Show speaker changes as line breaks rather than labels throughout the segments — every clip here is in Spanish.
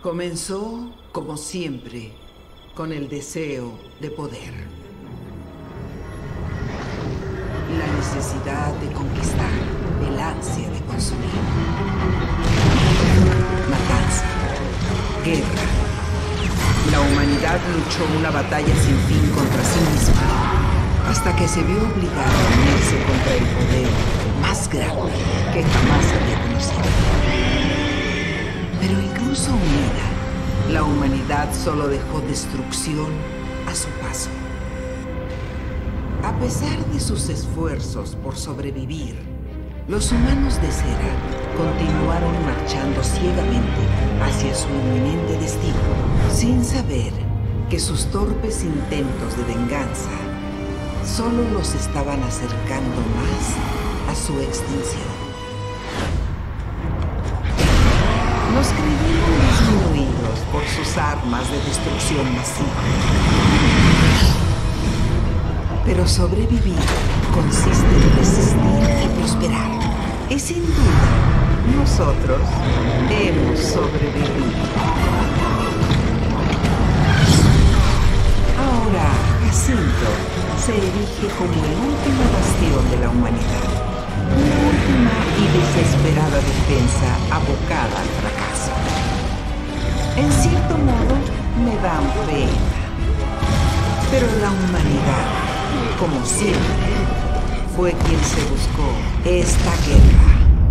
Comenzó, como siempre, con el deseo de poder. La necesidad de conquistar, el ansia de consumir. Matanza, guerra. La humanidad luchó una batalla sin fin contra sí misma, hasta que se vio obligada a unirse contra el poder más grande que jamás había conocido. Pero incluso unida, la humanidad solo dejó destrucción a su paso. A pesar de sus esfuerzos por sobrevivir, los humanos de Cera continuaron marchando ciegamente hacia su inminente destino, sin saber que sus torpes intentos de venganza solo los estaban acercando más a su extinción. Nos creyeron disminuidos por sus armas de destrucción masiva. Pero sobrevivir consiste en resistir y prosperar. Y sin duda, nosotros hemos sobrevivido. Ahora, Jacinto se erige como el último bastión de la humanidad. Una última y desesperada defensa abocada al fracaso. En cierto modo, me dan pena. Pero la humanidad, como siempre, fue quien se buscó esta guerra.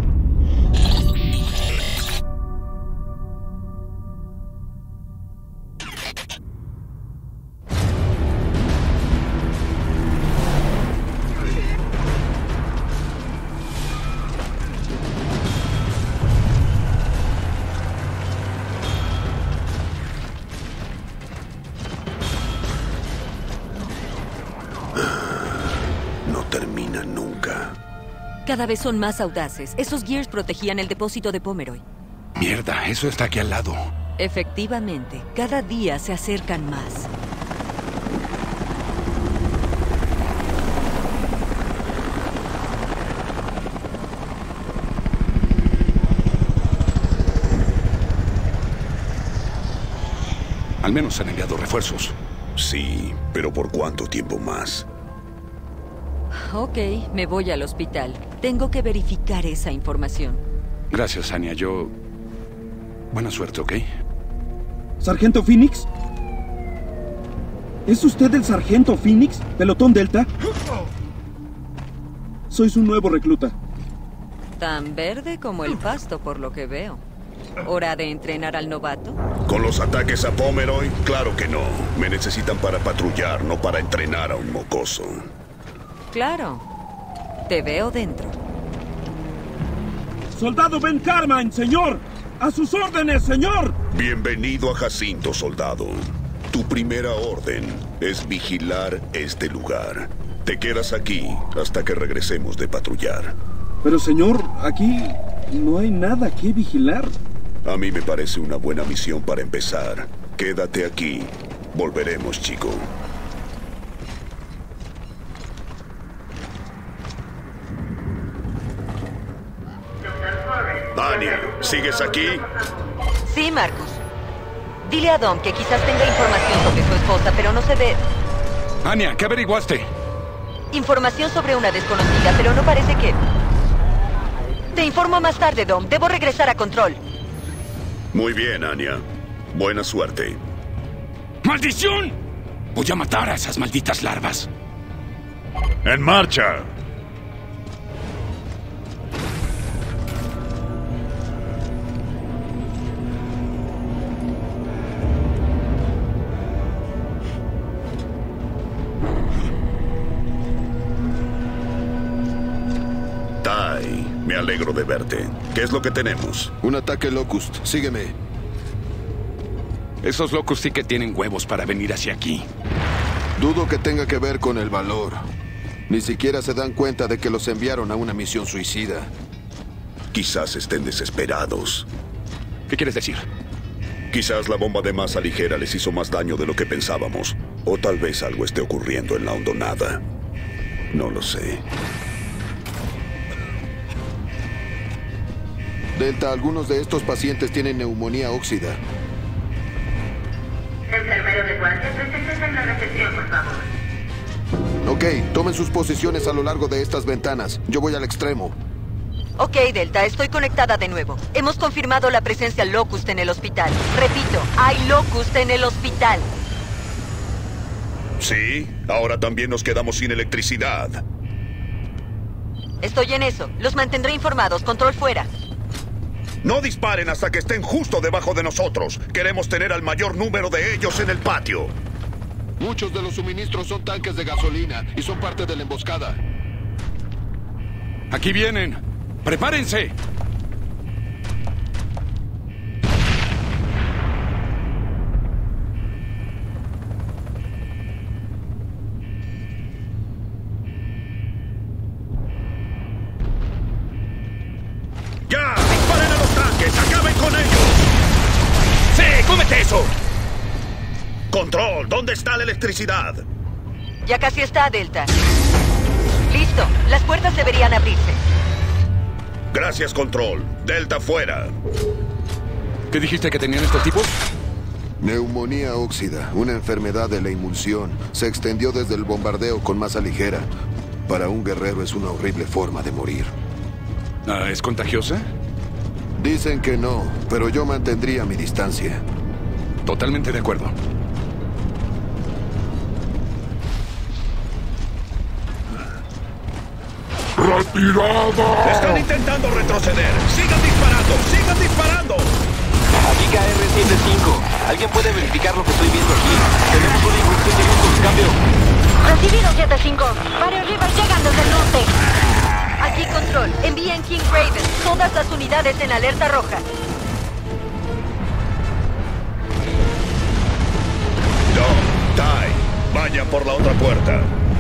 Cada vez son más audaces. Esos Gears protegían el depósito de Pomeroy.
Mierda, eso está aquí al lado.
Efectivamente, cada día se acercan más.
Al menos han enviado refuerzos.
Sí, pero ¿por cuánto tiempo más?
Ok, me voy al hospital. Tengo que verificar esa información.
Gracias, Anya. Buena suerte, ¿ok?
¿Sargento Phoenix? ¿Es usted el Sargento Phoenix? ¿Pelotón Delta? Soy su nuevo recluta.
Tan verde como el pasto, por lo que veo. ¿Hora de entrenar al novato?
¿Con los ataques a Pomeroy? Claro que no. Me necesitan para patrullar, no para entrenar a un mocoso.
Claro. Te veo dentro.
¡Soldado Ben Carmine, señor! ¡A sus órdenes, señor!
Bienvenido a Jacinto, soldado. Tu primera orden es vigilar este lugar. Te quedas aquí hasta que regresemos de patrullar.
Pero, señor, aquí no hay nada que vigilar.
A mí me parece una buena misión para empezar. Quédate aquí. Volveremos, chico. Anya, ¿sigues aquí?
Sí, Marcus. Dile a Dom que quizás tenga información sobre su esposa, pero no se ve...
Anya, ¿qué averiguaste?
Información sobre una desconocida, pero no parece que... Te informo más tarde, Dom. Debo regresar a control.
Muy bien, Anya. Buena suerte.
¡Maldición! Voy a matar a esas malditas larvas.
¡En marcha!
Tai, me alegro de verte. ¿Qué es lo que tenemos?
Un ataque Locust. Sígueme.
Esos locos sí que tienen huevos para venir hacia aquí.
Dudo que tenga que ver con el valor. Ni siquiera se dan cuenta de que los enviaron a una misión suicida.
Quizás estén desesperados.
¿Qué quieres decir?
Quizás la bomba de masa ligera les hizo más daño de lo que pensábamos. O tal vez algo esté ocurriendo en la hondonada. No lo sé.
Delta, algunos de estos pacientes tienen neumonía óxida.
Enfermero de guardia, preséntese en la recepción, por favor.
Ok, tomen sus posiciones a lo largo de estas ventanas. Yo voy al extremo.
Ok, Delta, estoy conectada de nuevo. Hemos confirmado la presencia Locust en el hospital. Repito, hay Locust en el hospital.
Sí, ahora también nos quedamos sin electricidad.
Estoy en eso. Los mantendré informados. Control fuera.
No disparen hasta que estén justo debajo de nosotros. Queremos tener al mayor número de ellos en el patio.
Muchos de los suministros son tanques de gasolina y son parte de la emboscada.
Aquí vienen. ¡Prepárense!
¡Ya! ¡Disparen a los tanques! ¡Acaben con ellos!
¡Sí! ¡Cómete eso!
Control, ¿dónde está la electricidad?
Ya casi está, Delta. Listo. Las puertas deberían abrirse.
Gracias, Control. Delta fuera.
¿Qué dijiste que tenían estos tipos?
Neumonía óxida, una enfermedad de la emulsión. Se extendió desde el bombardeo con masa ligera. Para un guerrero es una horrible forma de morir.
¿Es contagiosa?
Dicen que no, pero yo mantendría mi distancia.
Totalmente de acuerdo.
¡Retirada!
Están intentando retroceder. ¡Sigan disparando! ¡Sigan disparando!
Aquí KR-75. ¿Alguien puede verificar lo que estoy viendo aquí? Tenemos una irrupción de locos. Cambio.
Recibido, 7-5. Varios Rivers llegan desde el norte.
Aquí, Control. Envíen King Raven. Todas las unidades en alerta roja.
No, Tai. Vayan por la otra puerta.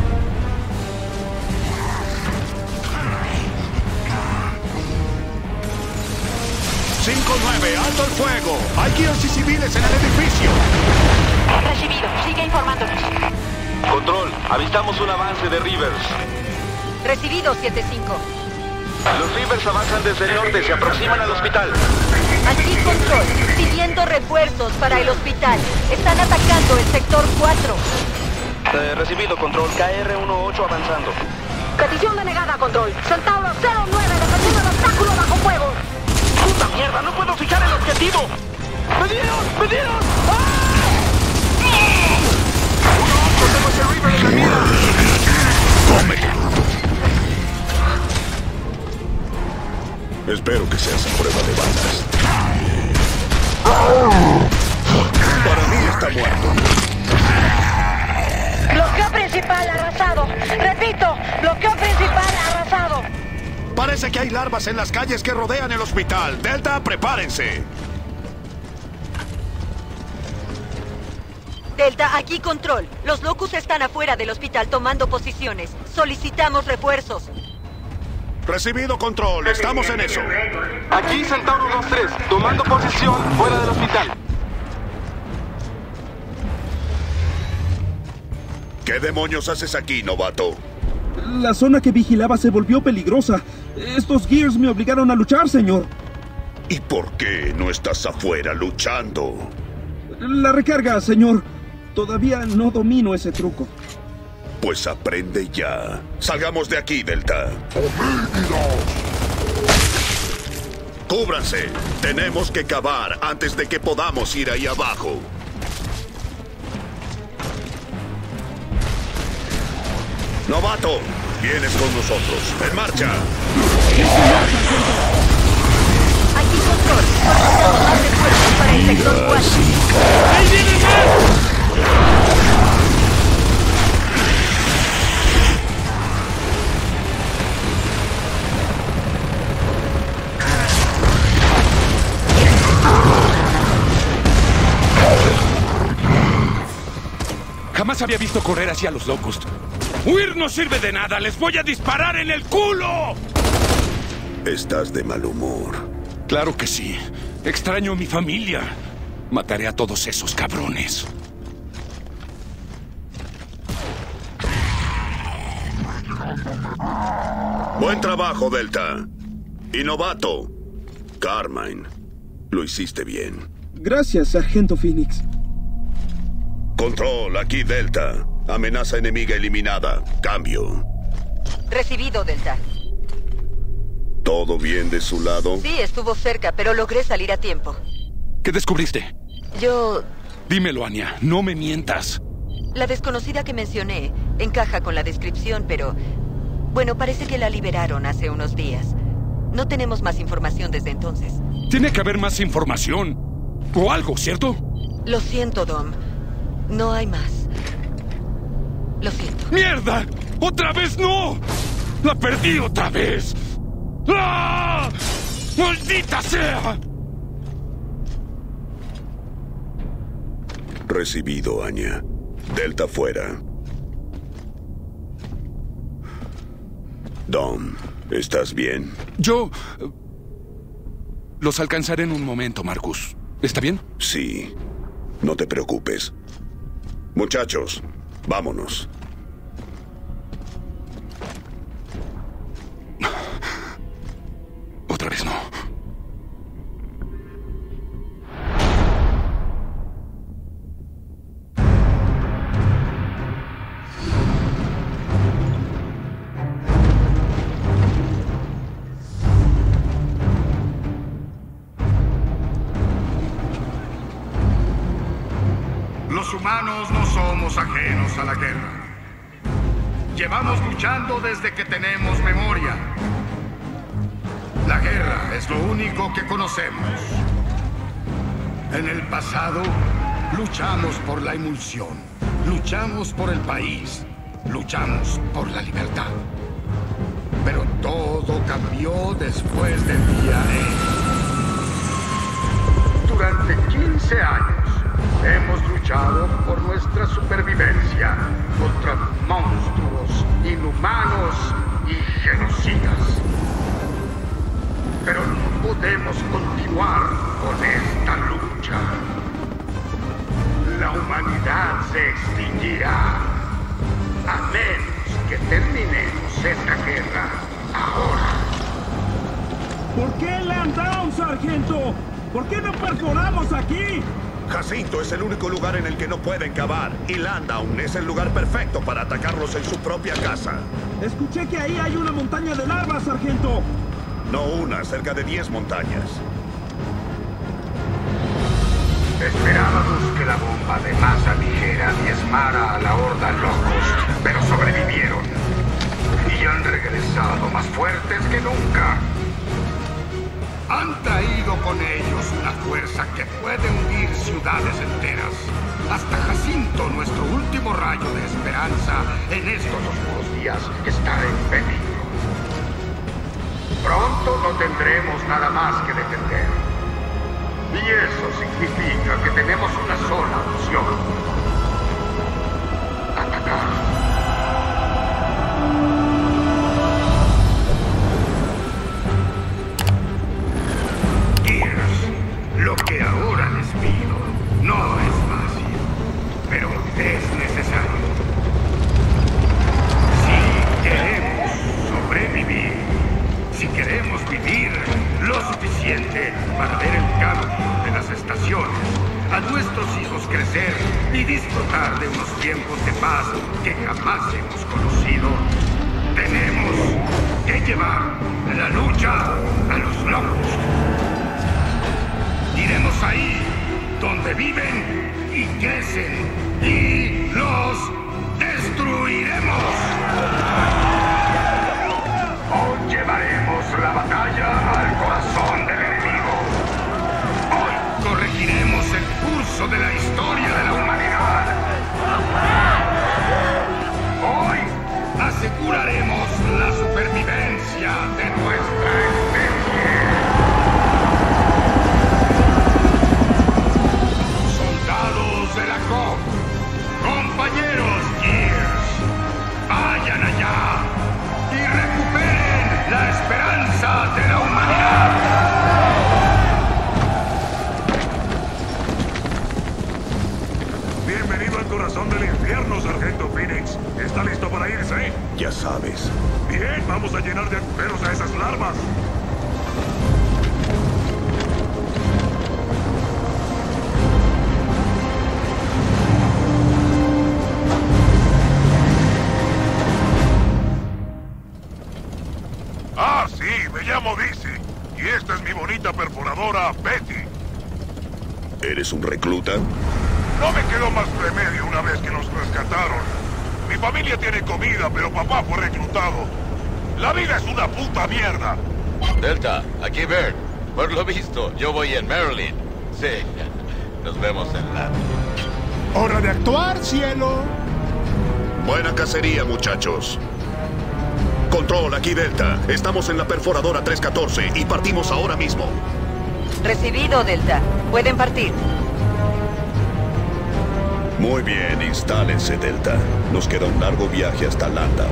¡5-9! ¡Alto el fuego! ¡Hay guías y civiles en el edificio!
Recibido. Sigue informándonos.
Control, avistamos un avance de Rivers.
Recibido, 7-5.
Los Rivers avanzan desde el norte, se aproximan al hospital.
Aquí, Control. Pidiendo refuerzos para el hospital. Están atacando el sector 4.
Recibido, Control. KR-18 avanzando.
Petición denegada, Control. Centauro 09, defendiendo el obstáculo bajo fuego.
¡Puta mierda! ¡No puedo fijar el objetivo! ¡Me dieron! ¡Me dieron!
¡Tenemos ese River en la mira! ¡Cómete! Espero que sea esa prueba de balas. Para mí está muerto.
Bloqueo principal arrasado. Repito, bloqueo principal arrasado.
Parece que hay larvas en las calles que rodean el hospital. Delta, prepárense.
Delta, aquí, Control. Los Locust están afuera del hospital tomando posiciones. Solicitamos refuerzos.
Recibido, Control. Estamos en eso.
Aquí, Centauro 2-3, tomando posición fuera del hospital.
¿Qué demonios haces aquí, novato?
La zona que vigilaba se volvió peligrosa. Estos Gears me obligaron a luchar, señor.
¿Y por qué no estás afuera luchando?
La recarga, señor. Todavía no domino ese truco.
Pues aprende ya. Salgamos de aquí, Delta. ¡Cúbranse! Tenemos que cavar antes de que podamos ir ahí abajo. Novato, vienes con nosotros. ¡En marcha!
Aquí, Control. Solicitamos más refuerzos para el sector 4.
¡Ahí vienen más! Jamás había visto correr hacia los Locust. ¡Huir no sirve de nada! ¡Les voy a disparar en el culo!
Estás de mal humor.
Claro que sí. Extraño a mi familia. Mataré a todos esos cabrones.
Buen trabajo, Delta. Y novato, Carmine. Lo hiciste bien.
Gracias, Sargento Phoenix.
Control, aquí Delta. Amenaza enemiga eliminada. Cambio.
Recibido, Delta.
¿Todo bien de su lado?
Sí, estuvo cerca, pero logré salir a tiempo.
¿Qué descubriste?
Yo...
Dímelo, Anya. No me mientas.
La desconocida que mencioné encaja con la descripción, pero... Bueno, parece que la liberaron hace unos días. No tenemos más información desde entonces.
Tiene que haber más información. O algo, ¿cierto?
Lo siento, Dom. No hay más. Lo siento.
¡Mierda! ¡Otra vez no! ¡La perdí otra vez! ¡Ah! ¡Maldita sea!
Recibido, Anya. Delta fuera. Dom, ¿estás bien?
Yo... Los alcanzaré en un momento, Marcus. ¿Está bien?
Sí. No te preocupes. Muchachos, vámonos.
Otra vez no.
Los humanos no somos ajenos a la guerra. Llevamos luchando desde que tenemos memoria. La guerra es lo único que conocemos. En el pasado, luchamos por la emulsión, luchamos por el país, luchamos por la libertad. Pero todo cambió después del día E. Durante 15 años, hemos luchado por nuestra supervivencia contra monstruos, inhumanos y genocidas. Pero no podemos continuar con esta lucha. La humanidad se extinguirá a menos que terminemos esta guerra ahora.
¿Por qué Land Down, sargento? ¿Por qué no perforamos aquí?
Jacinto es el único lugar en el que no pueden cavar, y Landdown es el lugar perfecto para atacarlos en su propia casa.
Escuché que ahí hay una montaña de lava, sargento.
No una, cerca de 10 montañas.
Esperábamos que la bomba de masa ligera diezmara a la horda Locust, pero sobrevivieron. Y han regresado más fuertes que nunca. Han traído con ellos una fuerza que puede hundir ciudades enteras. Hasta Jacinto, nuestro último rayo de esperanza en estos oscuros días, está en peligro. Pronto no tendremos nada más que defender. Y eso significa que tenemos una sola opción: atacar. Lo que ahora les pido no es fácil, pero es necesario. Si queremos sobrevivir, si queremos vivir lo suficiente para ver el cambio de las estaciones, a nuestros hijos crecer y disfrutar de unos tiempos de paz que jamás hemos conocido, tenemos que llevar la lucha a los locos. Iremos ahí donde viven y crecen y los destruiremos. Hoy llevaremos la batalla al corazón del enemigo. Hoy corregiremos el curso de la historia de la humanidad. Hoy aseguraremos la supervivencia de nuestra especie. De la COP, compañeros Gears, vayan allá
Y esta es mi bonita perforadora, Betty.
¿Eres un recluta?
No me quedó más remedio una vez que nos rescataron. Mi familia tiene comida, pero papá fue reclutado. La vida es una puta mierda.
Delta, aquí Bert. Por lo visto, yo voy en Maryland. Sí, nos vemos en la...
¡Hora de actuar, cielo!
Buena cacería, muchachos. Control, aquí Delta. Estamos en la perforadora 314 y partimos ahora mismo.
Recibido, Delta. Pueden partir.
Muy bien, instálense, Delta. Nos queda un largo viaje hasta Landau.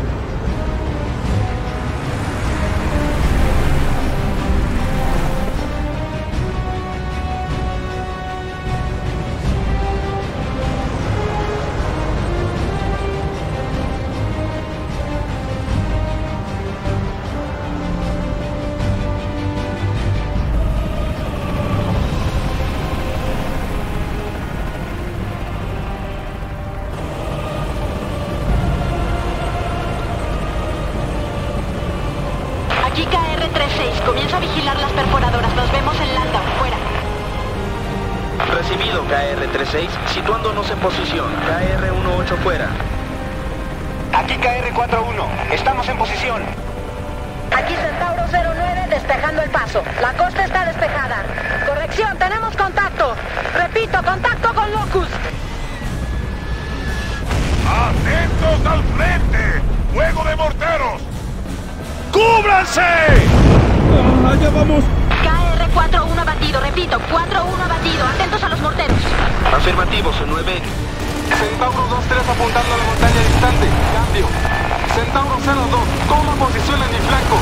Aquí KR-36. Comienza a vigilar las perforadoras. Nos vemos en Landau. Fuera.
Recibido, KR-36. Situándonos en posición. KR-18 fuera.
Aquí KR-41. Estamos en posición.
Aquí Centauro 09 despejando el paso. La costa está despejada. Corrección, tenemos contacto. Repito, contacto con Locust.
¡Atentos al frente! ¡Fuego de morteros!
¡Cúbranse!
¡Allá vamos!
KR-41 abatido, repito, 4-1 abatido. Atentos a los morteros.
Afirmativo, C9.
Centauro 2-3 apuntando a la montaña distante. Cambio. Centauro 02, toma posición en mi flanco.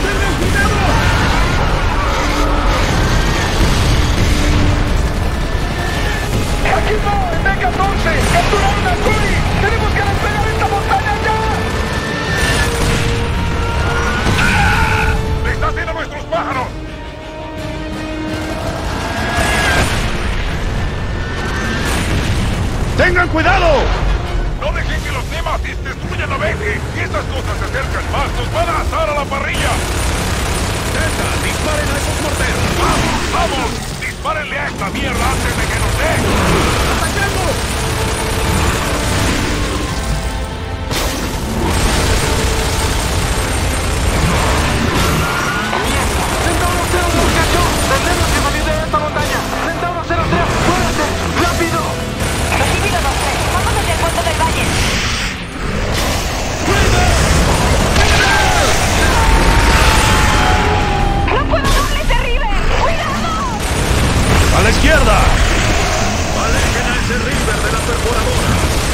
¡Aquí no! ¡En B-14! ¡Capturaron a Curry! ¡Tenemos que despegar esta montaña ya!
¡Le está haciendo a nuestros pájaros!
¡Tengan cuidado!
¡No dejen que los nematis destruyan la Betty! ¡Si estas cosas se acercan más, nos van a asar a la parrilla!
¡Delta, disparen a esos morteros!
¡Vamos, vamos! ¡Dispárenle a esta mierda antes de que nos den!
¡Atacamos!
¡Centauro 02 cachó! ¡Tendremos que salir de esta montaña! ¡Centauro 03, fuérate! ¡Rápido!
Recibido 2-3. Vamos hacia el puerto del valle. ¡No puedo darle ese River! ¡Cuidado!
¡A la izquierda!
¡Alejen a ese River de la perforadora!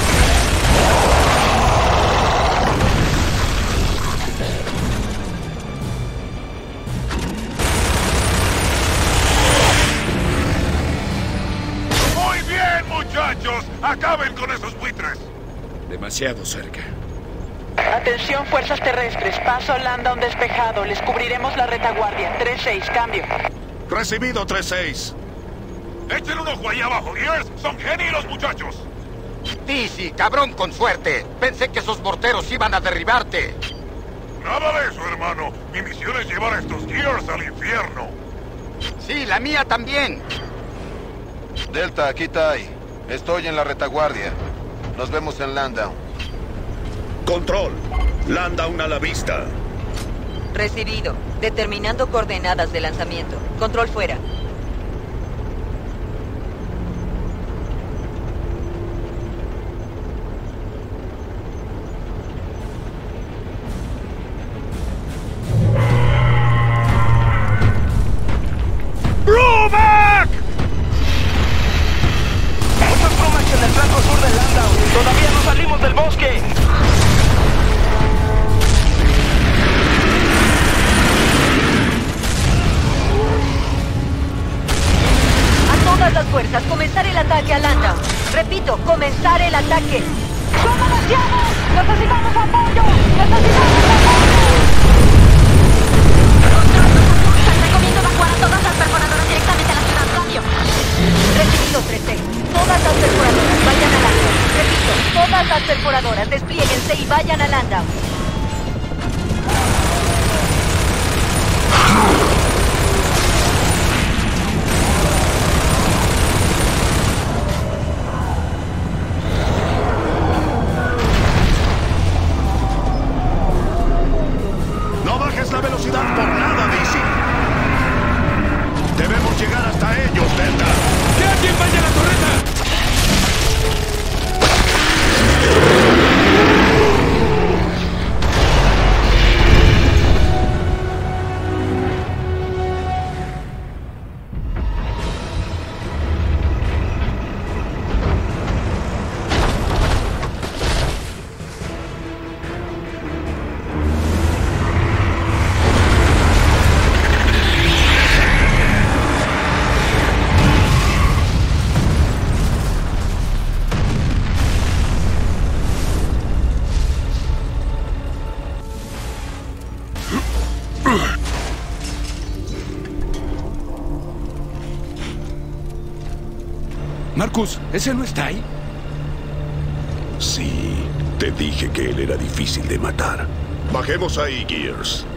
¡Muy bien, muchachos! ¡Acaben con esos buitres!
Demasiado cerca.
Atención, fuerzas terrestres. Paso Landau despejado. Les cubriremos la retaguardia. 3-6, cambio.
Recibido, 3-6.
¡Echen un ojo ahí abajo, Gears! ¡Son genios, muchachos!
Easy, cabrón, con suerte. Pensé que esos morteros iban a derribarte.
Nada de eso, hermano. Mi misión es llevar a estos Gears al infierno.
Sí, la mía también.
Delta, aquí Tai. Estoy en la retaguardia. Nos vemos en Landau.
Control. Landau a la vista.
Recibido. Determinando coordenadas de lanzamiento. Control fuera.
¡Brumac!
Muchos Brumacs en el flanco sur de Landau. Todavía no salimos del bosque.
A todas las fuerzas, comenzar el ataque a Landau. Repito, comenzar el ataque.
¡Son demasiados! ¡Necesitamos apoyo! ¡Necesitamos apoyo! Recomiendo evacuar a todas las perforadoras directamente a la ciudad. Cambio.
Recibido, 13. Todas las perforadoras vayan a Landau. Repito, todas las perforadoras desplieguense y vayan a Landau.
Marcus, ¿ese no está ahí?
Sí, te dije que él era difícil de matar. Bajemos ahí, Gears.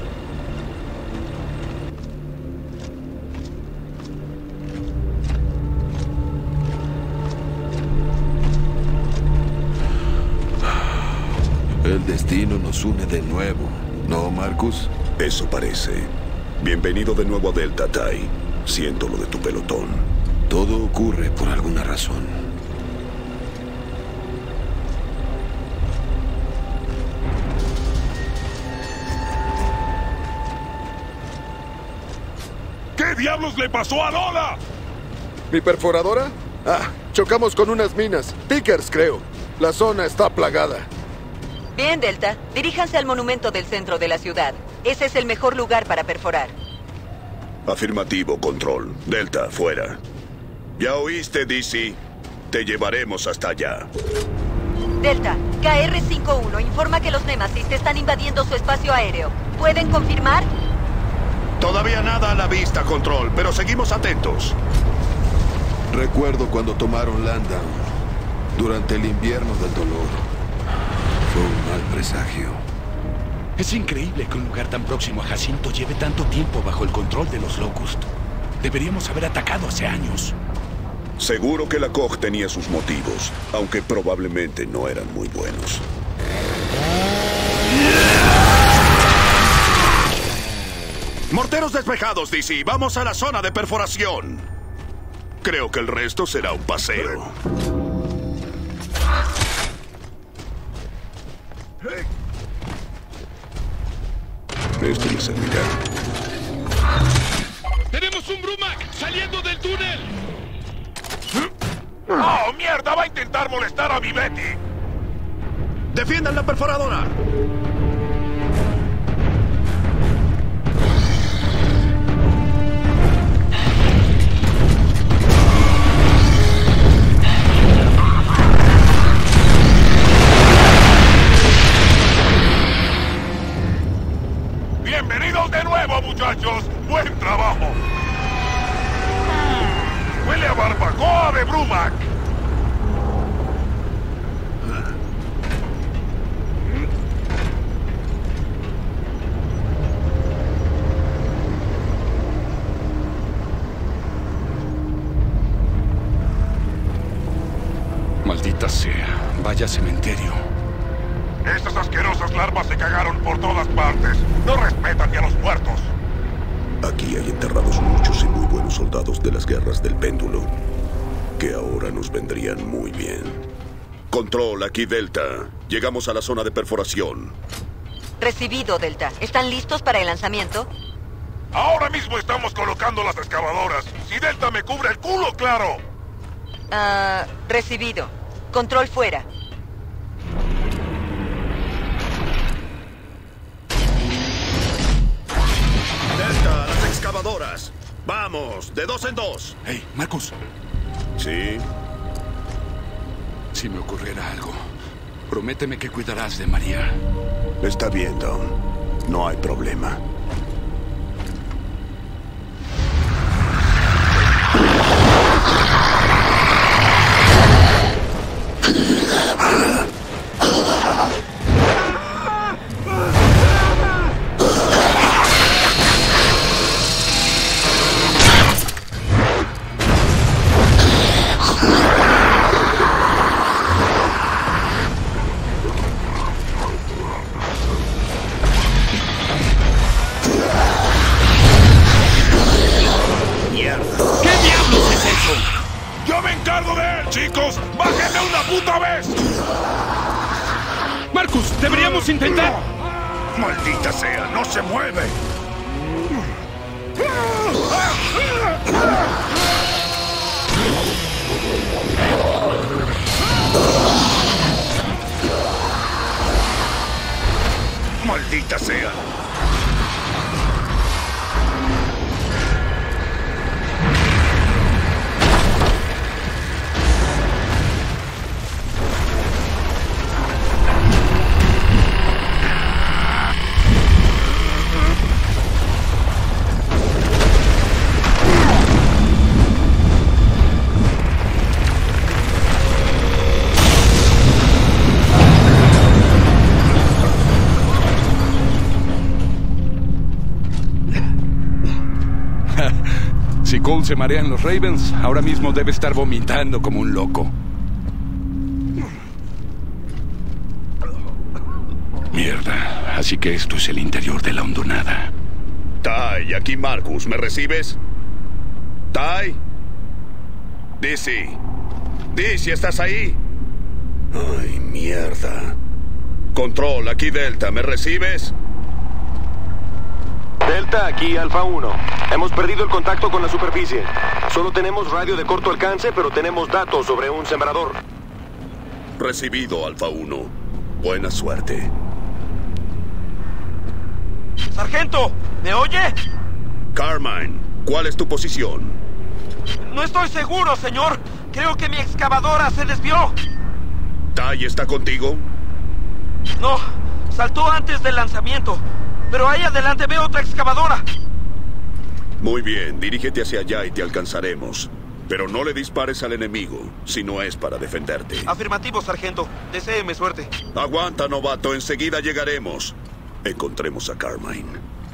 El destino nos une de nuevo, ¿no, Marcus?
Eso parece. Bienvenido de nuevo a Delta, Tai. Siento lo de tu pelotón.
Todo ocurre por alguna razón.
¿Qué diablos le pasó a Lola?
¿Mi perforadora? Ah, chocamos con unas minas. Pickers, creo. La zona está plagada.
Bien, Delta. Diríjanse al monumento del centro de la ciudad. Ese es el mejor lugar para perforar.
Afirmativo, Control. Delta, fuera. ¿Ya oíste, DC? Te llevaremos hasta allá.
Delta, KR-51 informa que los Nemesis están invadiendo su espacio aéreo. ¿Pueden confirmar?
Todavía nada a la vista, Control, pero seguimos atentos.
Recuerdo cuando tomaron Landau, durante el invierno del dolor. Fue un mal presagio.
Es increíble que un lugar tan próximo a Jacinto lleve tanto tiempo bajo el control de los Locust. Deberíamos haber atacado hace años.
Seguro que la Koch tenía sus motivos, aunque probablemente no eran muy buenos.
Morteros despejados, DC. Vamos a la zona de perforación. Creo que el resto será un paseo.
Esto le servirá.
¡Tenemos un Brumac saliendo del túnel! ¡Oh, mierda! ¡Va a intentar molestar a mi Betty!
¡Defiendan la perforadora!
¡Bienvenidos de nuevo, muchachos! ¡Buen trabajo! ¡Huele a barbacoa de Brumac!
Maldita sea, vaya cementerio.
Estas asquerosas larvas se cagaron por todas partes. No respetan ni a los muertos.
Aquí hay enterrados muchos y muy buenos soldados de las guerras del péndulo, que ahora nos vendrían muy bien. Control, aquí Delta. Llegamos a la zona de perforación.
Recibido, Delta. ¿Están listos para el lanzamiento?
Ahora mismo estamos colocando las excavadoras. Si Delta me cubre el culo, claro.
Recibido. Control fuera.
Delta, las excavadoras. Vamos, de 2 en 2.
Hey, Marcus.
¿Sí?
Si me ocurriera algo, prométeme que cuidarás de María.
Está bien, Don. No hay problema.
¡Yo me encargo de él, chicos! ¡Bájenme una puta vez!
Marcus, deberíamos intentar...
¡Maldita sea! ¡No se mueve! ¡Maldita sea!
Si Cole se marea en los Ravens, ahora mismo debe estar vomitando como un loco. Mierda, así que esto es el interior de la hondonada.
Ty, aquí Marcus, ¿me recibes? Ty. Dizzy. Dizzy, ¿estás ahí? Ay, mierda. Control, aquí Delta, ¿me recibes?
Delta, aquí Alfa 1. Hemos perdido el contacto con la superficie. Solo tenemos radio de corto alcance, pero tenemos datos sobre un sembrador.
Recibido, Alfa 1. Buena suerte.
¡Sargento! ¿Me oye?
Carmine, ¿cuál es tu posición?
No estoy seguro, señor. Creo que mi excavadora se desvió.
¿Ty está contigo?
No, saltó antes del lanzamiento. Pero ahí adelante veo otra excavadora.
Muy bien, dirígete hacia allá y te alcanzaremos. Pero no le dispares al enemigo, si no es para defenderte.
Afirmativo, sargento. Deséeme suerte.
Aguanta, novato, enseguida llegaremos. Encontremos a Carmine.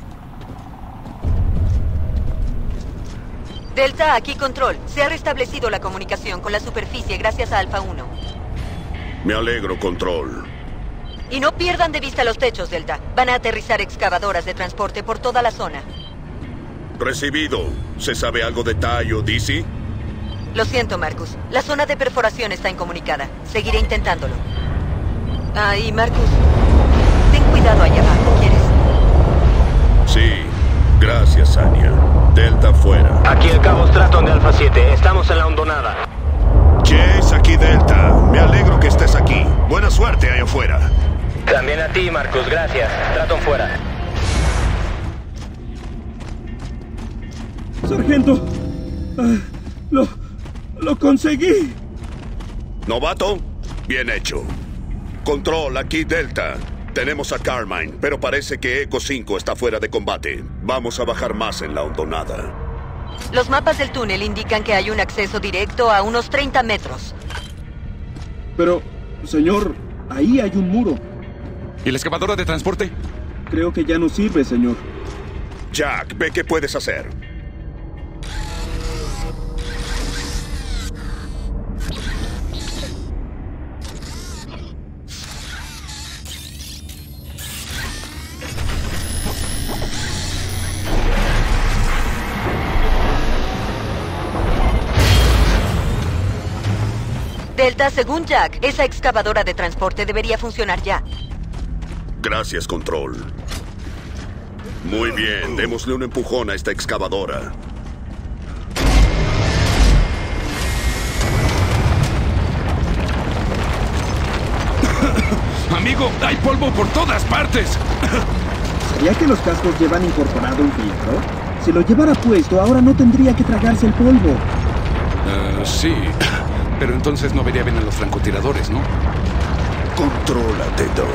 Delta, aquí Control. Se ha restablecido la comunicación con la superficie gracias a Alfa 1.
Me alegro, Control.
Y no pierdan de vista los techos, Delta. Van a aterrizar excavadoras de transporte por toda la zona.
Recibido. ¿Se sabe algo de Ty o Dizzy?
Lo siento, Marcus. La zona de perforación está incomunicada. Seguiré intentándolo. Ah, y Marcus, ten cuidado allá abajo, ¿quieres?
Sí. Gracias, Anya. Delta fuera.
Aquí el Cabo Stratton de Alfa 7. Estamos en la hondonada.
Chase, aquí Delta. Me alegro que estés aquí. Buena suerte allá afuera.
También a ti, Marcus. Gracias. Stratton fuera.
Sargento. Lo conseguí.
Novato, bien hecho. Control, aquí Delta. Tenemos a Carmine, pero parece que Echo 5 está fuera de combate. Vamos a bajar más en la hondonada.
Los mapas del túnel indican que hay un acceso directo a unos 30 metros.
Pero, señor, ahí hay un muro.
¿Y la excavadora de transporte?
Creo que ya no sirve, señor.
Jack, ve qué puedes hacer.
Delta, según Jack, esa excavadora de transporte debería funcionar ya.
Gracias, Control. Muy bien, démosle un empujón a esta excavadora.
Amigo, hay polvo por todas partes.
¿Sabía que los cascos llevan incorporado un filtro? Si lo llevara puesto, ahora no tendría que tragarse el polvo.
Sí. Pero entonces no vería bien a los francotiradores, ¿no?
Contrólate, Don.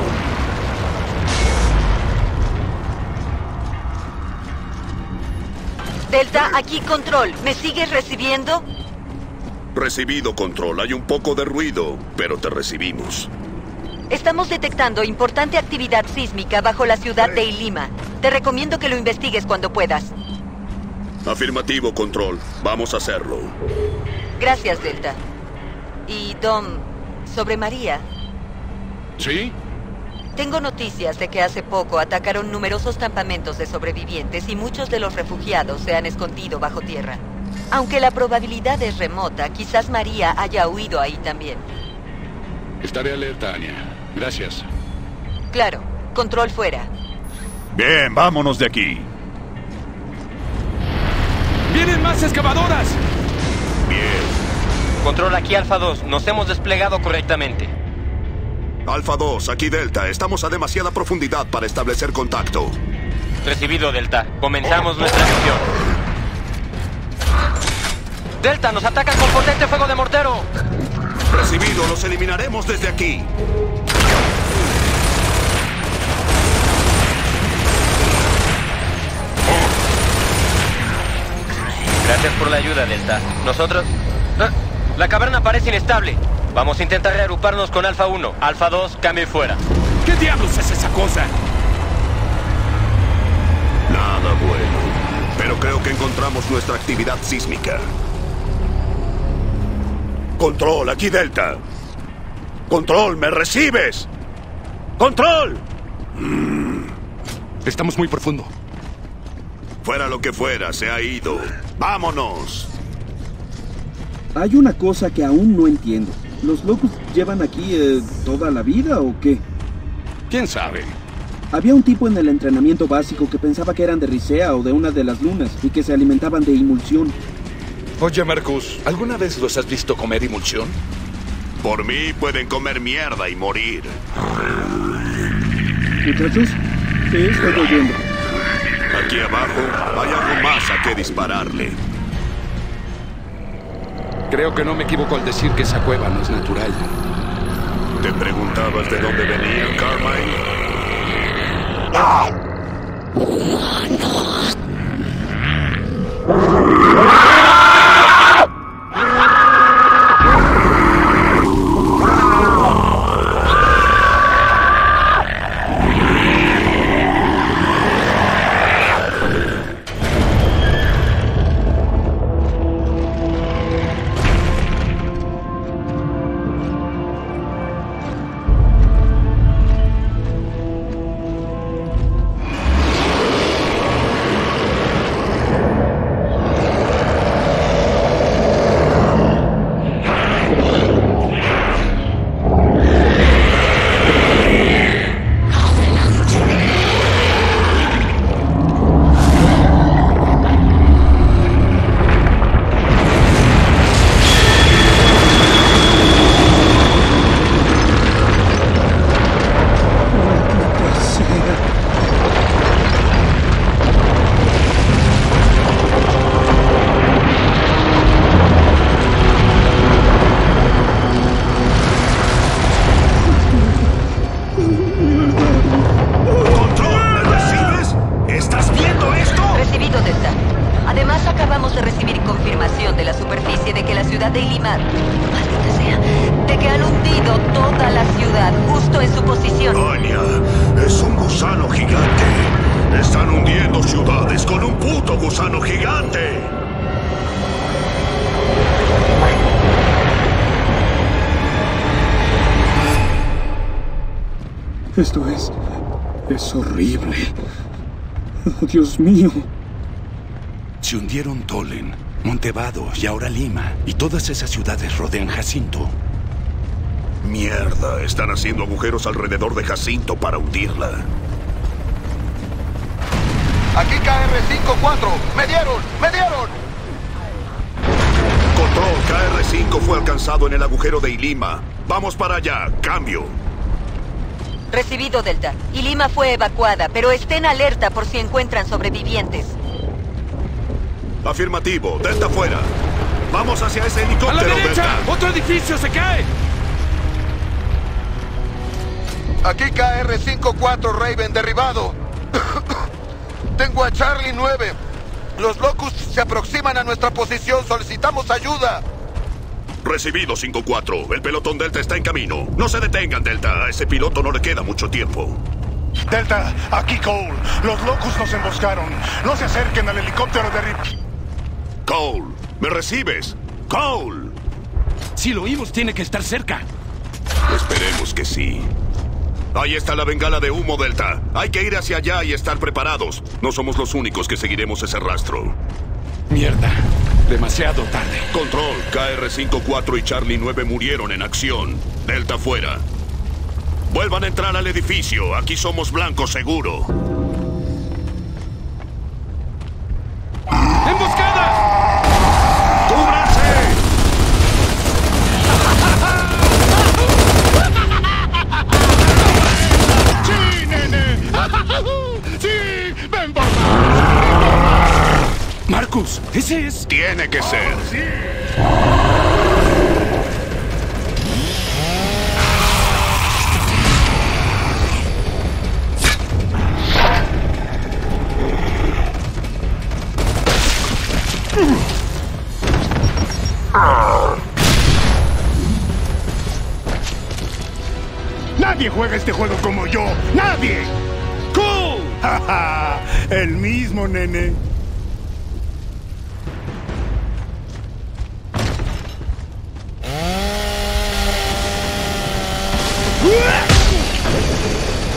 Delta, aquí Control. ¿Me sigues recibiendo?
Recibido, Control. Hay un poco de ruido, pero te recibimos.
Estamos detectando importante actividad sísmica bajo la ciudad de Ilima. Te recomiendo que lo investigues cuando puedas.
Afirmativo, Control. Vamos a hacerlo.
Gracias, Delta. Y, Dom, sobre María.
¿Sí?
Tengo noticias de que hace poco atacaron numerosos campamentos de sobrevivientes y muchos de los refugiados se han escondido bajo tierra. Aunque la probabilidad es remota, quizás María haya huido ahí también.
Estaré alerta, Anya. Gracias.
Claro. Control fuera.
Bien, vámonos de aquí.
¡Vienen más excavadoras!
Bien.
Control, aquí Alfa 2. Nos hemos desplegado correctamente.
Alfa 2, aquí Delta. Estamos a demasiada profundidad para establecer contacto.
Recibido, Delta. Comenzamos nuestra misión. Delta, nos atacan con potente fuego de mortero.
Recibido, los eliminaremos desde aquí.
Gracias por la ayuda, Delta. Nosotros... La caverna parece inestable. Vamos a intentar reagruparnos con Alfa 1. Alfa 2, cambio y fuera.
¿Qué diablos es esa cosa?
Nada bueno. pero creo que encontramos nuestra actividad sísmica. Control, aquí Delta. Control, ¿me recibes? ¡Control!
Estamos muy profundo.
Fuera lo que fuera, se ha ido. ¡Vámonos!
Hay una cosa que aún no entiendo. ¿Los Locust llevan aquí toda la vida o qué?
¿Quién sabe?
Había un tipo en el entrenamiento básico que pensaba que eran de Ricea o de una de las lunas y que se alimentaban de emulsión.
Oye, Marcus, ¿alguna vez los has visto comer emulsión?
Por mí pueden comer mierda y morir.
Muchachos, ¿qué estoy oyendo?
Aquí abajo hay algo más a que dispararle.
Creo que no me equivoco al decir que esa cueva no es natural.
¿Te preguntabas de dónde venían, Carmine?
Esto es horrible. Oh, Dios mío.
Se hundieron Tolen, Montevado y ahora Lima. Y todas esas ciudades rodean Jacinto.
Mierda, están haciendo agujeros alrededor de Jacinto para hundirla.
Aquí KR-5-4. ¡Me dieron!
Control, KR-5 fue alcanzado en el agujero de Ilima. Vamos para allá. Cambio.
Recibido, Delta. Ilima fue evacuada, pero estén alerta por si encuentran sobrevivientes.
Afirmativo. Delta fuera. Vamos hacia ese helicóptero,
¡a la derecha!
Delta.
¡Otro edificio se cae!
Aquí KR-5-4, Raven, derribado. Tengo a Charlie 9. Los Locust se aproximan a nuestra posición. Solicitamos ayuda.
Recibido, 5-4. El pelotón Delta está en camino. No se detengan, Delta. A ese piloto no le queda mucho tiempo.
Delta, aquí Cole. Los Locust nos emboscaron. No se acerquen al helicóptero de
Cole, ¿me recibes? Cole.
Si lo oímos, tiene que estar cerca.
Esperemos que sí. Ahí está la bengala de humo, Delta. Hay que ir hacia allá y estar preparados. No somos los únicos que seguiremos ese rastro.
Mierda. Demasiado tarde.
Control, KR-5-4 y Charlie 9 murieron en acción. Delta fuera. Vuelvan a entrar al edificio. Aquí somos blanco seguro.
¡Emboscada!
¡Cúbranse!
¡Sí, nene! ¡Sí! ¡Ven por más!
Marcus, ese es...
Tiene que ser.
¡Sí! Nadie juega este juego como yo. ¡Nadie!
¡Cool!
El mismo, nene.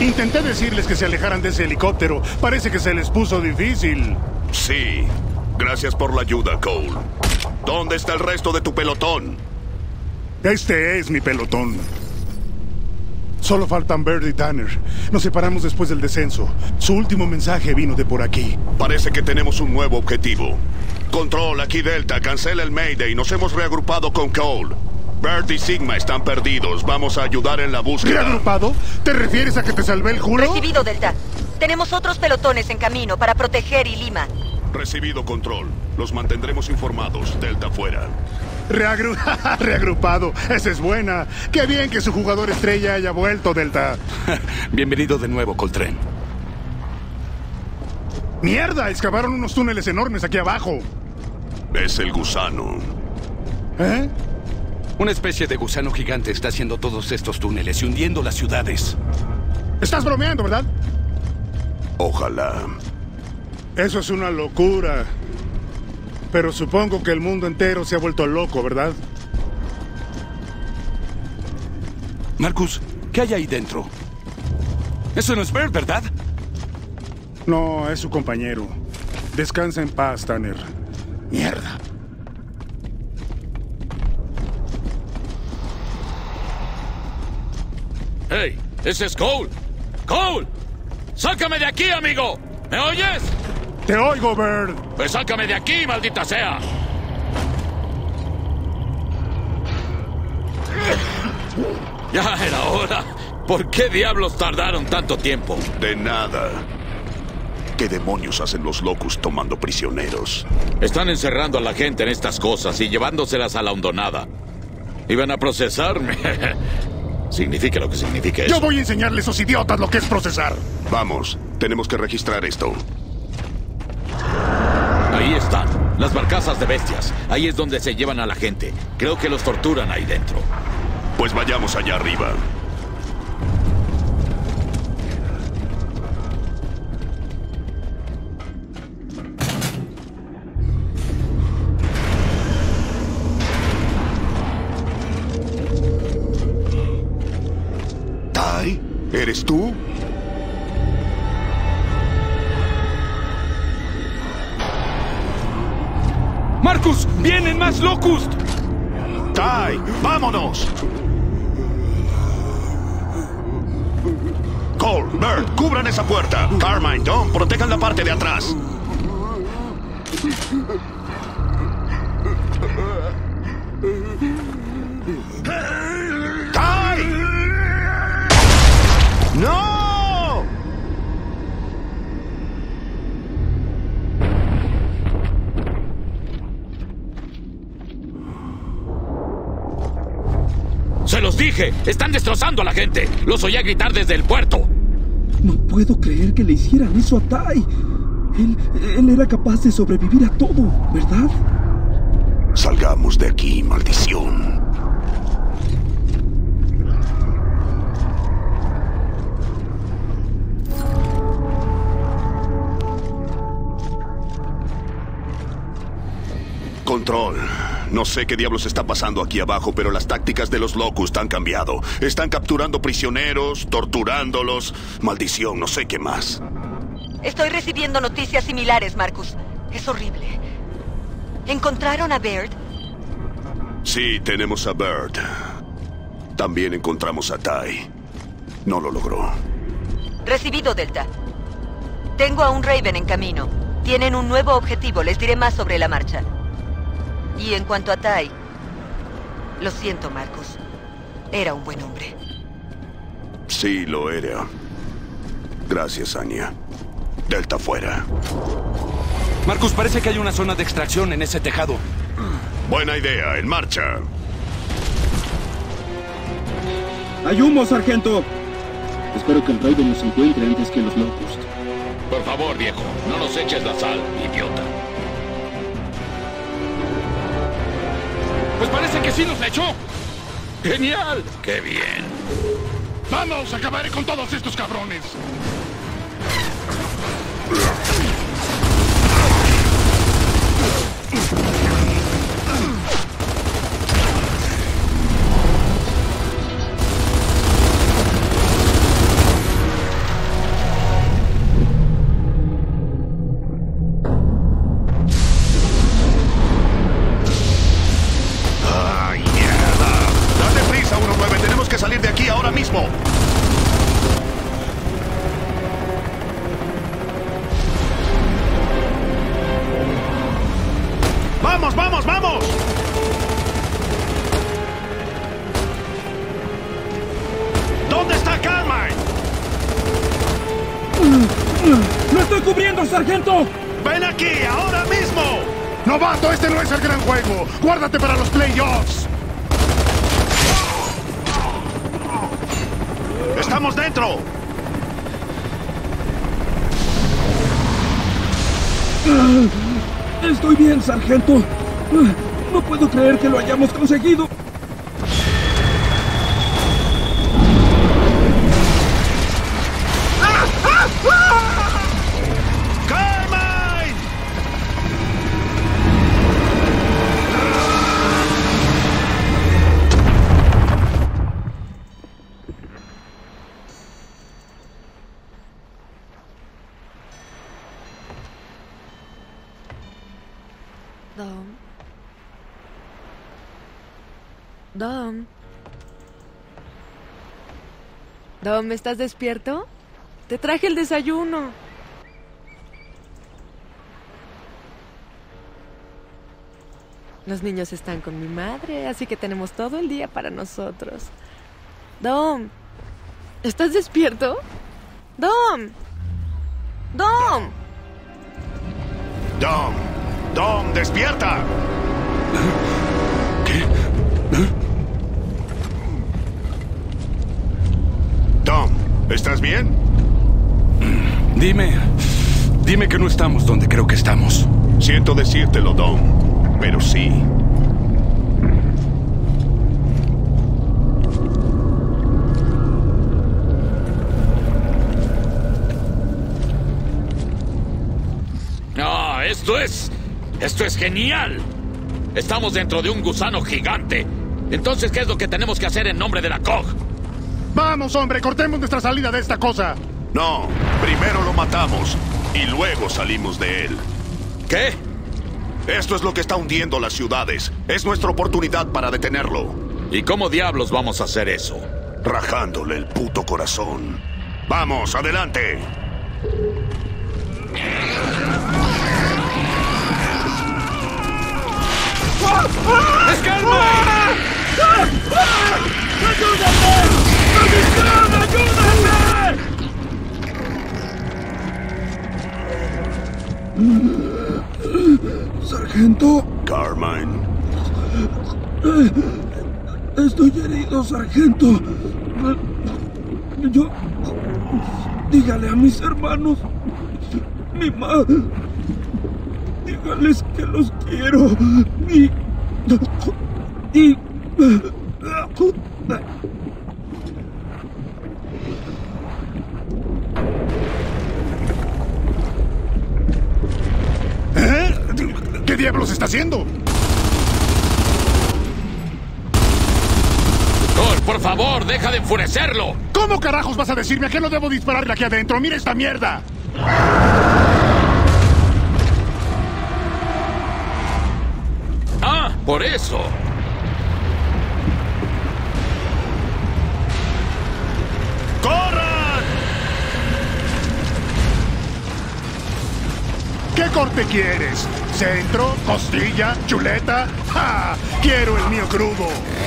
Intenté decirles que se alejaran de ese helicóptero. Parece que se les puso difícil.
Sí. Gracias por la ayuda, Cole. ¿Dónde está el resto de tu pelotón?
Este es mi pelotón. Solo faltan Bird y Tanner. Nos separamos después del descenso. Su último mensaje vino de por aquí.
Parece que tenemos un nuevo objetivo. Control, aquí Delta. Cancela el Mayday. Nos hemos reagrupado con Cole. Bird y Sigma están perdidos. Vamos a ayudar en la búsqueda.
¿Reagrupado? ¿Te refieres a que te salvé el culo?
Recibido, Delta. Tenemos otros pelotones en camino para proteger Lima.
Recibido, Control. Los mantendremos informados. Delta fuera.
Reagrupado. Esa es buena. Qué bien que su jugador estrella haya vuelto, Delta.
Bienvenido de nuevo, Coltrane.
¡Mierda! Excavaron unos túneles enormes aquí abajo.
Es el gusano.
¿Eh?
Una especie de gusano gigante está haciendo todos estos túneles y hundiendo las ciudades.
Estás bromeando, ¿verdad?
Ojalá.
Eso es una locura. Pero supongo que el mundo entero se ha vuelto loco, ¿verdad?
Marcus, ¿qué hay ahí dentro? Eso no es Bird, ¿verdad?
No, es su compañero. Descansa en paz, Tanner. Mierda.
¡Hey! ¡Ese es Cole! ¡Cole! ¡Sácame de aquí, amigo! ¿Me oyes?
¡Te oigo, Bird!
¡Pues sácame de aquí, maldita sea! Ya era hora. ¿Por qué diablos tardaron tanto tiempo?
De nada. ¿Qué demonios hacen los locus tomando prisioneros?
Están encerrando a la gente en estas cosas y llevándoselas a la hondonada. ¿Iban a procesarme? Significa lo que signifique eso.
Yo voy a enseñarle a esos idiotas lo que es procesar.
Vamos, tenemos que registrar esto.
Ahí están, las barcazas de bestias. Ahí es donde se llevan a la gente. Creo que los torturan ahí dentro.
Pues vayamos allá arriba. ¿Tai? ¿Eres tú?
¡Marcus! ¡Vienen más Locust!
¡Tai! ¡Vámonos! Cole, Bird, cubran esa puerta. Carmine, Don, protejan la parte de atrás. ¡Tai! ¡No!
¡Se los dije! ¡Están destrozando a la gente! ¡Los oía gritar desde el puerto!
No puedo creer que le hicieran eso a Tai. Él era capaz de sobrevivir a todo, ¿verdad?
Salgamos de aquí, maldición. Control. No sé qué diablos está pasando aquí abajo, pero las tácticas de los Locust han cambiado. Están capturando prisioneros, torturándolos. Maldición, no sé qué más.
Estoy recibiendo noticias similares, Marcus. Es horrible. ¿Encontraron a Bird?
Sí, tenemos a Bird. También encontramos a Tai. No lo logró.
Recibido, Delta. Tengo a un Raven en camino. Tienen un nuevo objetivo. Les diré más sobre la marcha. Y en cuanto a Tai, lo siento, Marcus. Era un buen hombre.
Sí, lo era. Gracias, Anya. Delta fuera.
Marcus, parece que hay una zona de extracción en ese tejado.
Buena idea, en marcha.
¡Hay humo, sargento! Espero que el Raven nos encuentre antes que los Locust.
Por favor, viejo, no nos eches la sal, idiota.
Pues parece que sí nos la echó.
¡Genial! ¡Qué bien!
¡Vamos! ¡Acabaré con todos estos cabrones! ¡Vamos, vamos, vamos! ¿Dónde está Carmine?
¡Lo estoy cubriendo, sargento!
¡Ven aquí, ahora mismo! ¡Novato, este no es el gran juego! ¡Guárdate para los playoffs! ¡Estamos dentro!
Estoy bien, sargento. No puedo creer que lo hayamos conseguido.
¡Carmine!
Dom, ¿estás despierto? Te traje el desayuno. Los niños están con mi madre, así que tenemos todo el día para nosotros. Dom, ¿estás despierto? Dom. Dom.
Dom. Dom, despierta. ¿Qué? Dom, ¿estás bien? Dime que no estamos donde creo que estamos. Siento decírtelo, Dom, pero sí.
¡Ah, esto es genial! Estamos dentro de un gusano gigante. Entonces, ¿qué es lo que tenemos que hacer en nombre de la COG?
¡Vamos, hombre! ¡Cortemos nuestra salida de esta cosa! No, primero lo matamos y luego salimos de él. ¿Qué? Esto es lo que está hundiendo las ciudades. Es nuestra oportunidad para detenerlo.
¿Y cómo diablos vamos a hacer eso?
Rajándole el puto corazón. ¡Vamos, adelante!
¡Es Carmine! ¡Ayúdame! ¡Maldición,
ayúdame! Sargento.
Carmine.
Estoy herido, sargento. Dígale a mis hermanos, mi madre. Dígales que los quiero.
¿Qué diablos está haciendo?
Cor, por favor, deja de enfurecerlo.
¿Cómo carajos vas a decirme a qué no debo dispararle aquí adentro? ¡Mira esta mierda!
Ah, por eso.
¡Corran! ¿Qué corte quieres? ¿Centro? ¿Costilla? ¿Chuleta? ¡Ja! ¡Quiero el mío crudo!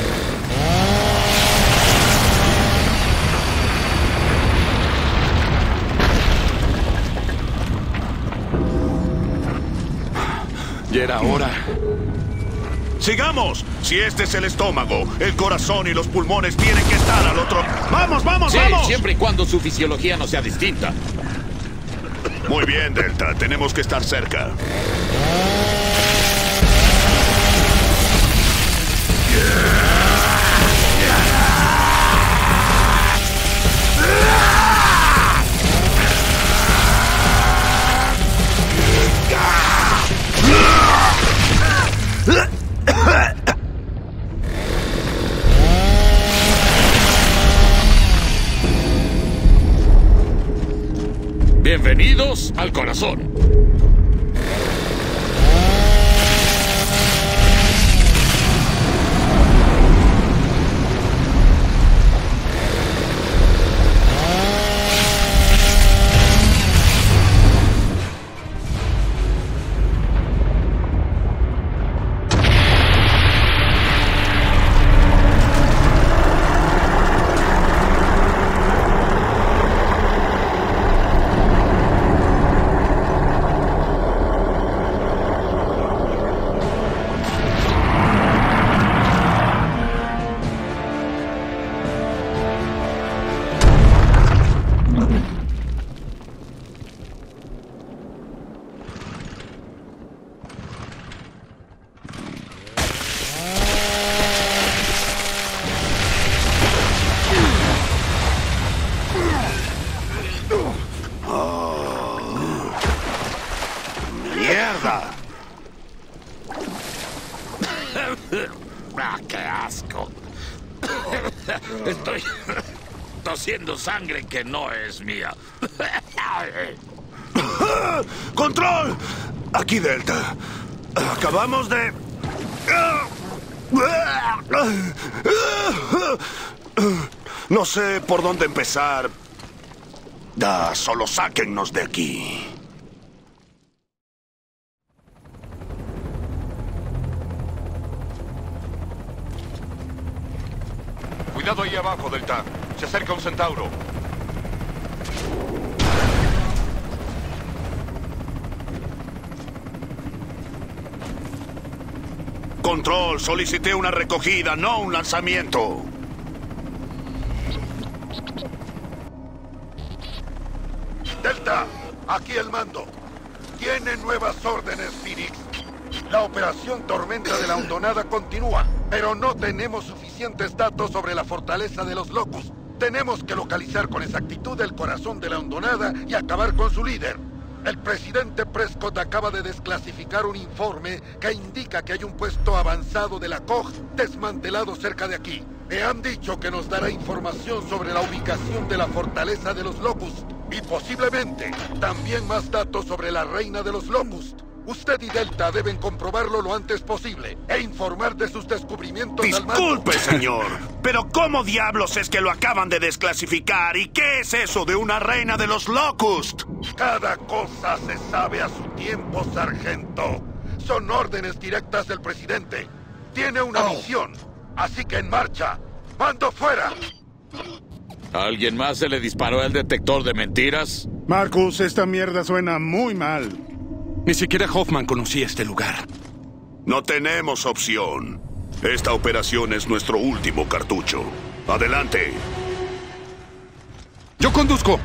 Ya era hora. ¡Sigamos! Si este es el estómago, el corazón y los pulmones tienen que estar al otro... ¡Vamos, vamos,
sí,
vamos!
Siempre y cuando su fisiología no sea distinta.
Muy bien, Delta. Tenemos que estar cerca.
Bienvenidos al corazón. ¡Qué asco! Estoy tosiendo sangre que no es mía.
¡Control! Aquí Delta. Acabamos de... No sé por dónde empezar. Solo sáquennos de aquí.
Cuidado ahí abajo, Delta. Se acerca un centauro.
Control, solicité una recogida, no un lanzamiento.
Delta, aquí el mando. Tiene nuevas órdenes, Phoenix. La operación Tormenta de la Hondonada continúa, pero no tenemos suficientes datos sobre la fortaleza de los Locust. Tenemos que localizar con exactitud el corazón de la Hondonada y acabar con su líder. El presidente Prescott acaba de desclasificar un informe que indica que hay un puesto avanzado de la COG desmantelado cerca de aquí. Me han dicho que nos dará información sobre la ubicación de la fortaleza de los Locust y posiblemente también más datos sobre la reina de los Locust. Usted y Delta deben comprobarlo lo antes posible e informar de sus descubrimientos al mando.
Disculpe, señor, pero ¿cómo diablos es que lo acaban de desclasificar? ¿Y qué es eso de una reina de los Locust?
Cada cosa se sabe a su tiempo, sargento. Son órdenes directas del presidente. Tiene una misión, así que en marcha. ¡Mando fuera!
¿A alguien más se le disparó el detector de mentiras?
Marcus, esta mierda suena muy mal.
Ni siquiera Hoffman conocía este lugar.
No tenemos opción. Esta operación es nuestro último cartucho. ¡Adelante!
¡Yo conduzco!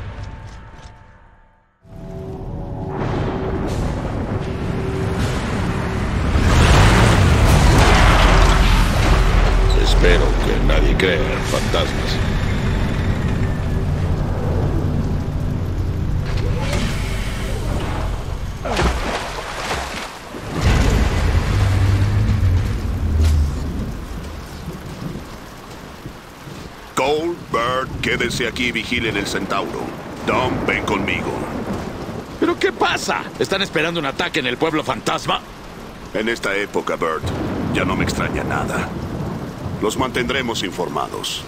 Espero que nadie crea en fantasmas.
Cole, Bird, quédense aquí y vigilen el Centauro. Dom, ven conmigo.
¿Pero qué pasa? ¿Están esperando un ataque en el pueblo fantasma?
En esta época, Bird, ya no me extraña nada. Los mantendremos informados.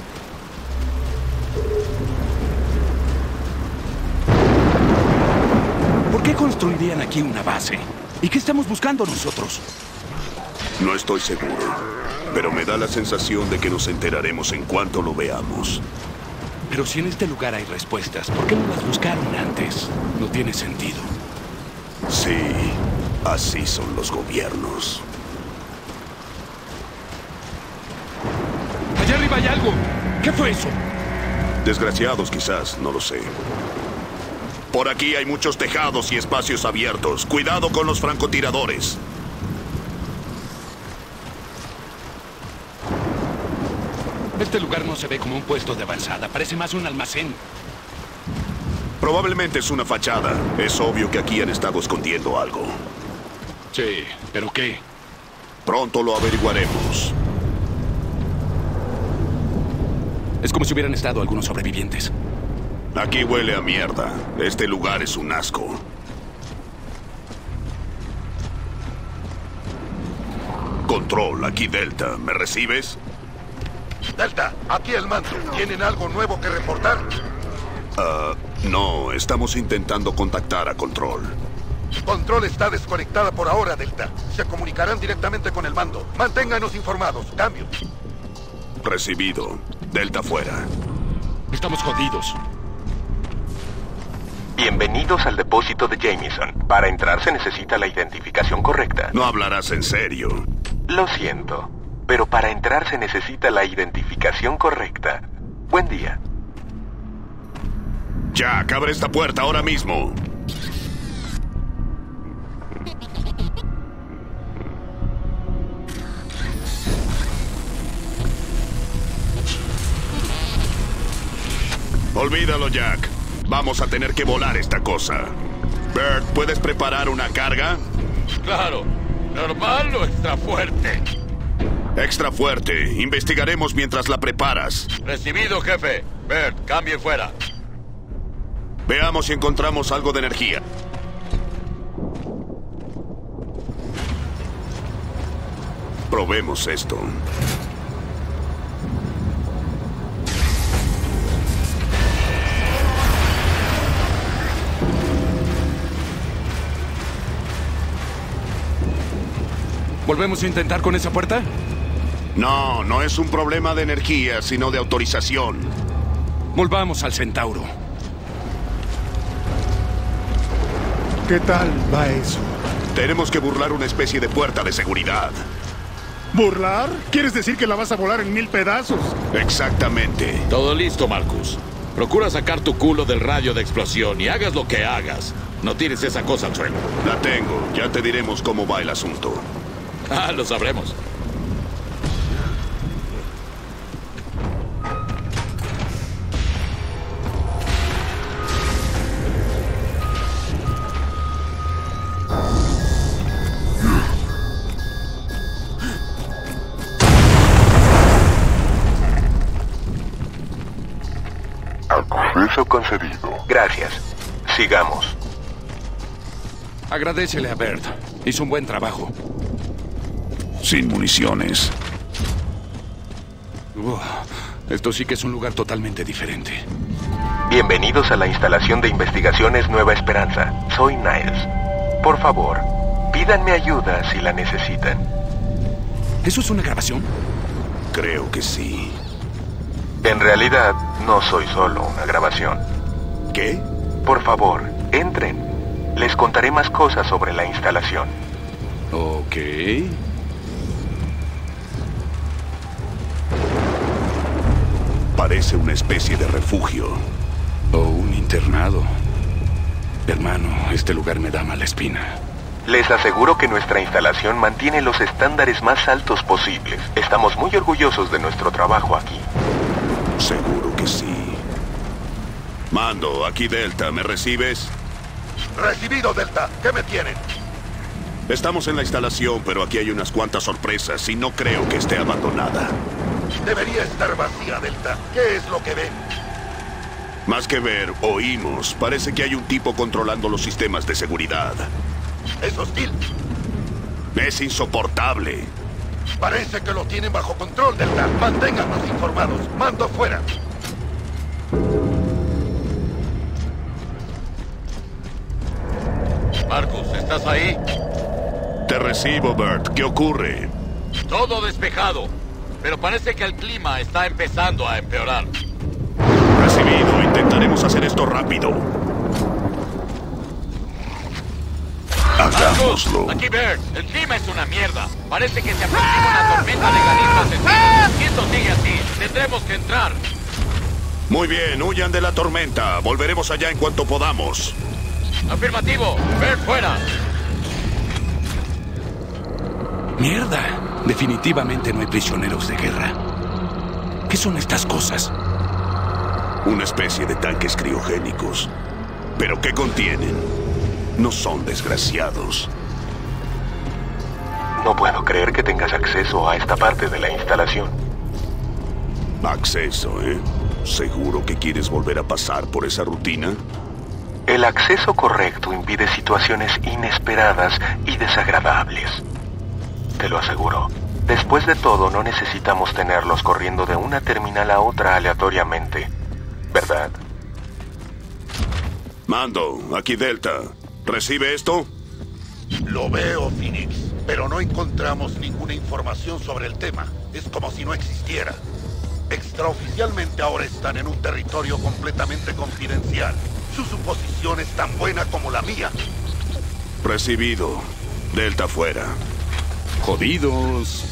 ¿Por qué construirían aquí una base? ¿Y qué estamos buscando nosotros?
No estoy seguro, pero me da la sensación de que nos enteraremos en cuanto lo veamos.
Pero si en este lugar hay respuestas, ¿por qué no las buscaron antes? No tiene sentido.
Sí, así son los gobiernos.
Allá arriba hay algo. ¿Qué fue eso?
Desgraciados quizás, no lo sé. Por aquí hay muchos tejados y espacios abiertos. Cuidado con los francotiradores.
Este lugar no se ve como un puesto de avanzada. Parece más un almacén.
Probablemente es una fachada. Es obvio que aquí han estado escondiendo algo.
Sí, ¿pero qué?
Pronto lo averiguaremos.
Es como si hubieran estado algunos sobrevivientes.
Aquí huele a mierda. Este lugar es un asco. Control, aquí Delta. ¿Me recibes?
Delta, aquí el mando. ¿Tienen algo nuevo que reportar?
No, estamos intentando contactar a Control.
Control está desconectada por ahora, Delta. Se comunicarán directamente con el mando. Manténganos informados. Cambio.
Recibido. Delta fuera.
Estamos jodidos.
Bienvenidos al depósito de Jameson. Para entrar se necesita la identificación correcta.
No hablarás en serio.
Lo siento, pero para entrar se necesita la identificación correcta. Buen día.
Jack, abre esta puerta ahora mismo. Olvídalo, Jack. Vamos a tener que volar esta cosa. Bert, ¿puedes preparar una carga?
Claro. Normal o extra fuerte.
Extra fuerte. Investigaremos mientras la preparas.
Recibido, jefe. Bert, cambie fuera.
Veamos si encontramos algo de energía. Probemos esto.
¿Volvemos a intentar con esa puerta?
No, no es un problema de energía, sino de autorización.
Volvamos al Centauro.
¿Qué tal va eso?
Tenemos que burlar una especie de puerta de seguridad.
¿Burlar? ¿Quieres decir que la vas a volar en 1000 pedazos?
Exactamente.
Todo listo, Marcus. Procura sacar tu culo del radio de explosión y hagas lo que hagas. No tires esa cosa al suelo.
La tengo. Ya te diremos cómo va el asunto.
Ah, lo sabremos.
Acceso concedido. Gracias. Sigamos.
Agradécele a Bert. Hizo un buen trabajo.
Sin municiones.
Esto sí que es un lugar totalmente diferente.
Bienvenidos a la instalación de investigaciones Nueva Esperanza. Soy Niles. Por favor, pídanme ayuda si la necesitan.
¿Eso es una grabación?
Creo que sí.
En realidad, no soy solo una grabación.
¿Qué?
Por favor, entren. Les contaré más cosas sobre la instalación.
Ok.
Parece una especie de refugio.
O un internado. Hermano, este lugar me da mala espina.
Les aseguro que nuestra instalación mantiene los estándares más altos posibles. Estamos muy orgullosos de nuestro trabajo aquí.
Seguro que sí. Mando, aquí Delta, ¿me recibes?
Recibido, Delta. ¿Qué me tienen?
Estamos en la instalación, pero aquí hay unas cuantas sorpresas y no creo que esté abandonada.
Debería estar vacía, Delta. ¿Qué es lo que ven?
Más que ver, oímos. Parece que hay un tipo controlando los sistemas de seguridad.
¿Es hostil?
Es insoportable.
Parece que lo tienen bajo control, Delta. Manténganos informados. Mando fuera.
Marcus, ¿estás ahí?
Te recibo, Bert. ¿Qué ocurre?
Todo despejado. Pero parece que el clima está empezando a empeorar.
Recibido. Intentaremos hacer esto rápido. Hagámoslo.
Aquí Bert, el clima es una mierda. Parece que se aproxima una tormenta de granizo asesino. Si esto sigue así, tendremos que entrar.
Muy bien, huyan de la tormenta. Volveremos allá en cuanto podamos.
Afirmativo. Bert, fuera.
¡Mierda! Definitivamente no hay prisioneros de guerra. ¿Qué son estas cosas?
Una especie de tanques criogénicos. ¿Pero qué contienen? No son desgraciados.
No puedo creer que tengas acceso a esta parte de la instalación.
Acceso, ¿eh? ¿Seguro que quieres volver a pasar por esa rutina?
El acceso correcto impide situaciones inesperadas y desagradables. Te lo aseguro. Después de todo, no necesitamos tenerlos corriendo de una terminal a otra aleatoriamente, ¿verdad?
Mando, aquí Delta. ¿Recibe esto?
Lo veo, Phoenix, pero no encontramos ninguna información sobre el tema. Es como si no existiera. Extraoficialmente ahora están en un territorio completamente confidencial. Su suposición es tan buena como la mía.
Recibido. Delta fuera.
Jodidos.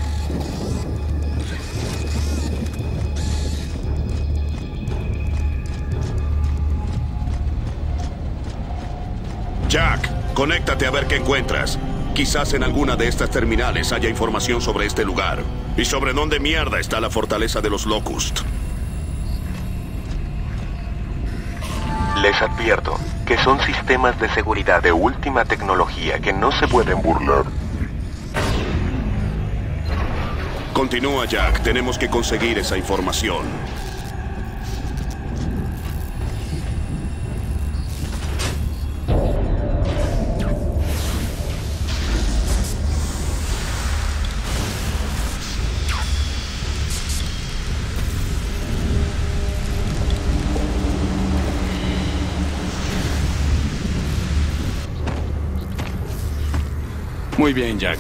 Jack, conéctate a ver qué encuentras. Quizás en alguna de estas terminales haya información sobre este lugar. Y sobre dónde mierda está la fortaleza de los Locust.
Les advierto que son sistemas de seguridad de última tecnología que no se pueden burlar.
Continúa, Jack. Tenemos que conseguir esa información.
Muy bien, Jack.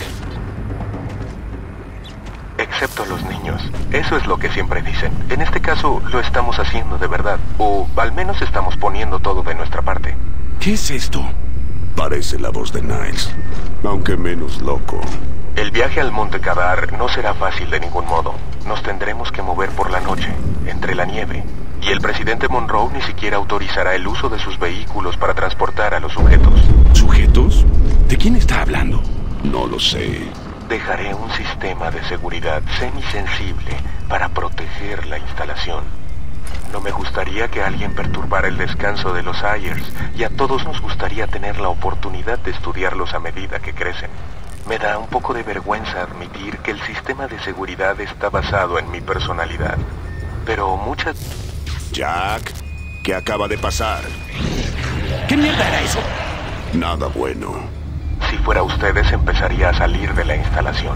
Excepto los niños. Eso es lo que siempre dicen. En este caso, lo estamos haciendo de verdad. O al menos estamos poniendo todo de nuestra parte.
¿Qué es esto?
Parece la voz de Niles, aunque menos loco.
El viaje al Monte Kadar no será fácil de ningún modo. Nos tendremos que mover por la noche, entre la nieve. Y el presidente Monroe ni siquiera autorizará el uso de sus vehículos para transportar a los sujetos.
¿Sujetos? ¿De quién está hablando?
No lo sé.
Dejaré un sistema de seguridad semisensible para proteger la instalación. No me gustaría que alguien perturbara el descanso de los Ayers, y a todos nos gustaría tener la oportunidad de estudiarlos a medida que crecen. Me da un poco de vergüenza admitir que el sistema de seguridad está basado en mi personalidad. Pero muchas...
Jack, ¿qué acaba de pasar?
¿Qué mierda era eso?
Nada bueno.
Si fuera ustedes, empezaría a salir de la instalación.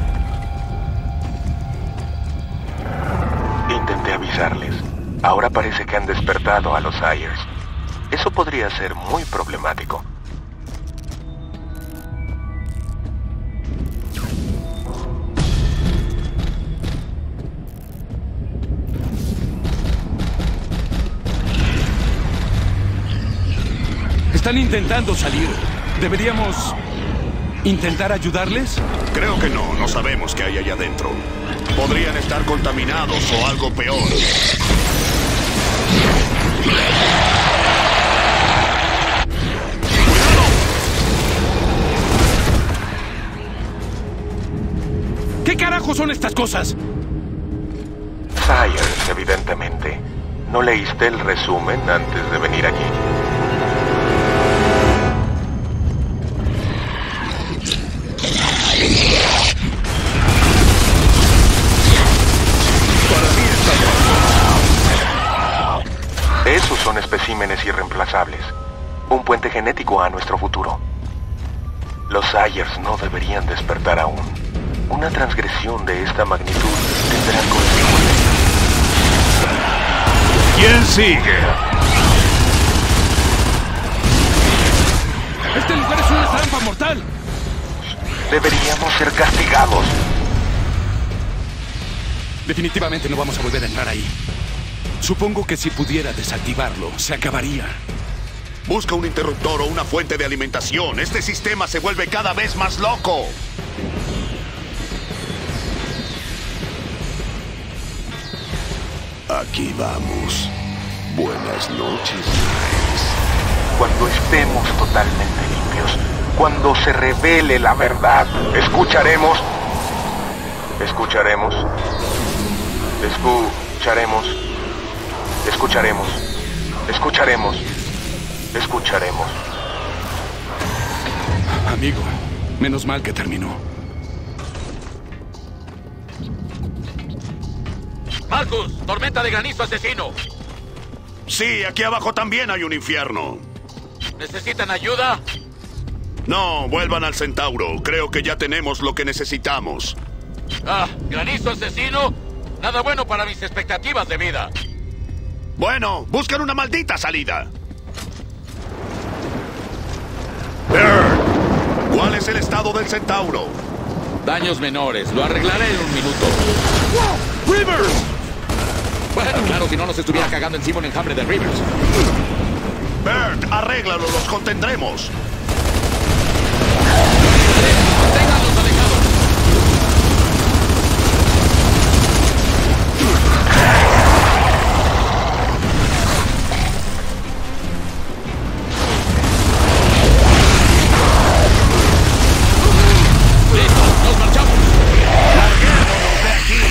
Intenté avisarles. Ahora parece que han despertado a los Ayers. Eso podría ser muy problemático.
Están intentando salir. ¿Deberíamos intentar ayudarles?
Creo que no. No sabemos qué hay allá adentro. Podrían estar contaminados o algo peor.
¿Qué carajo son estas cosas?
Sayers, evidentemente. ¿No leíste el resumen antes de venir aquí? Esos son especímenes irreemplazables. Un puente genético a nuestro futuro. Los Ayers no deberían despertar aún. Una transgresión de esta magnitud tendrá consecuencias.
¿Quién sigue? Este lugar es una trampa mortal.
Deberíamos ser castigados.
Definitivamente no vamos a volver a entrar ahí. Supongo que si pudiera desactivarlo, se acabaría.
Busca un interruptor o una fuente de alimentación. Este sistema se vuelve cada vez más loco. Aquí vamos. Buenas noches, Niles.
Cuando estemos totalmente limpios, cuando se revele la verdad, escucharemos. Escucharemos. Escucharemos. Escucharemos. Escucharemos. Escucharemos.
Amigo, menos mal que terminó.
Marcus, tormenta de granizo asesino.
Sí, aquí abajo también hay un infierno.
¿Necesitan ayuda?
No, vuelvan al Centauro. Creo que ya tenemos lo que necesitamos.
Ah, granizo asesino. Nada bueno para mis expectativas de vida.
Bueno, buscan una maldita salida. Bird, ¿cuál es el estado del Centauro?
Daños menores. Lo arreglaré en un minuto.
¡Wow! ¡Rivers!
Bueno, claro, si no nos estuviera cagando encima un enjambre de Rivers.
Bird, arréglalo, los contendremos.
Ténganlos alejados. ¡Listo! ¡Nos marchamos!
¡Larguémonos de aquí!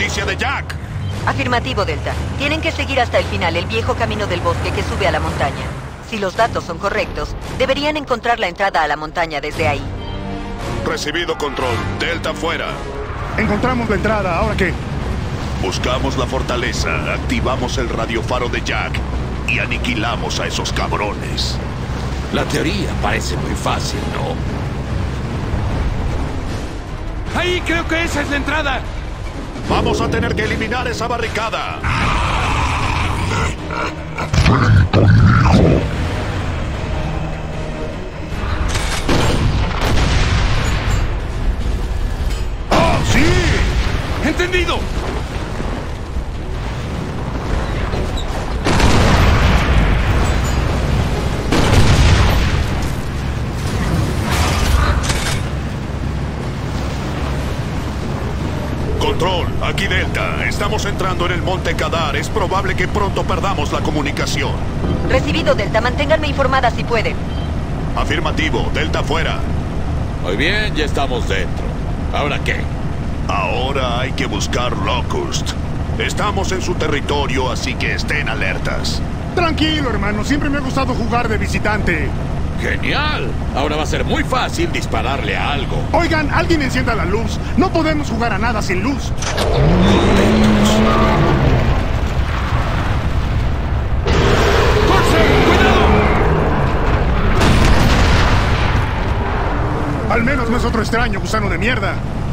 superficie de Jack.
Afirmativo, Delta. Tienen que seguir hasta el final el viejo camino del bosque que sube a la montaña. Si los datos son correctos, deberían encontrar la entrada a la montaña desde ahí.
Recibido, control. Delta fuera.
Encontramos la entrada, ¿ahora qué?
Buscamos la fortaleza, activamos el radiofaro de Jack y aniquilamos a esos cabrones.
La teoría parece muy fácil, ¿no?
Ahí, creo que esa es la entrada.
Vamos a tener que eliminar esa barricada.
¡Oh, sí! ¡Entendido!
Control, aquí Delta. Estamos entrando en el Monte Kadar. Es probable que pronto perdamos la comunicación.
Recibido, Delta. Manténganme informada si pueden.
Afirmativo. Delta fuera.
Muy bien, ya estamos dentro. ¿Ahora qué?
Ahora hay que buscar Locust. Estamos en su territorio, así que estén alertas.
Tranquilo, hermano. Siempre me ha gustado jugar de visitante.
¡Genial! Ahora va a ser muy fácil dispararle a algo.
Oigan, alguien encienda la luz. No podemos jugar a nada sin luz. Al menos no es otro extraño gusano de mierda.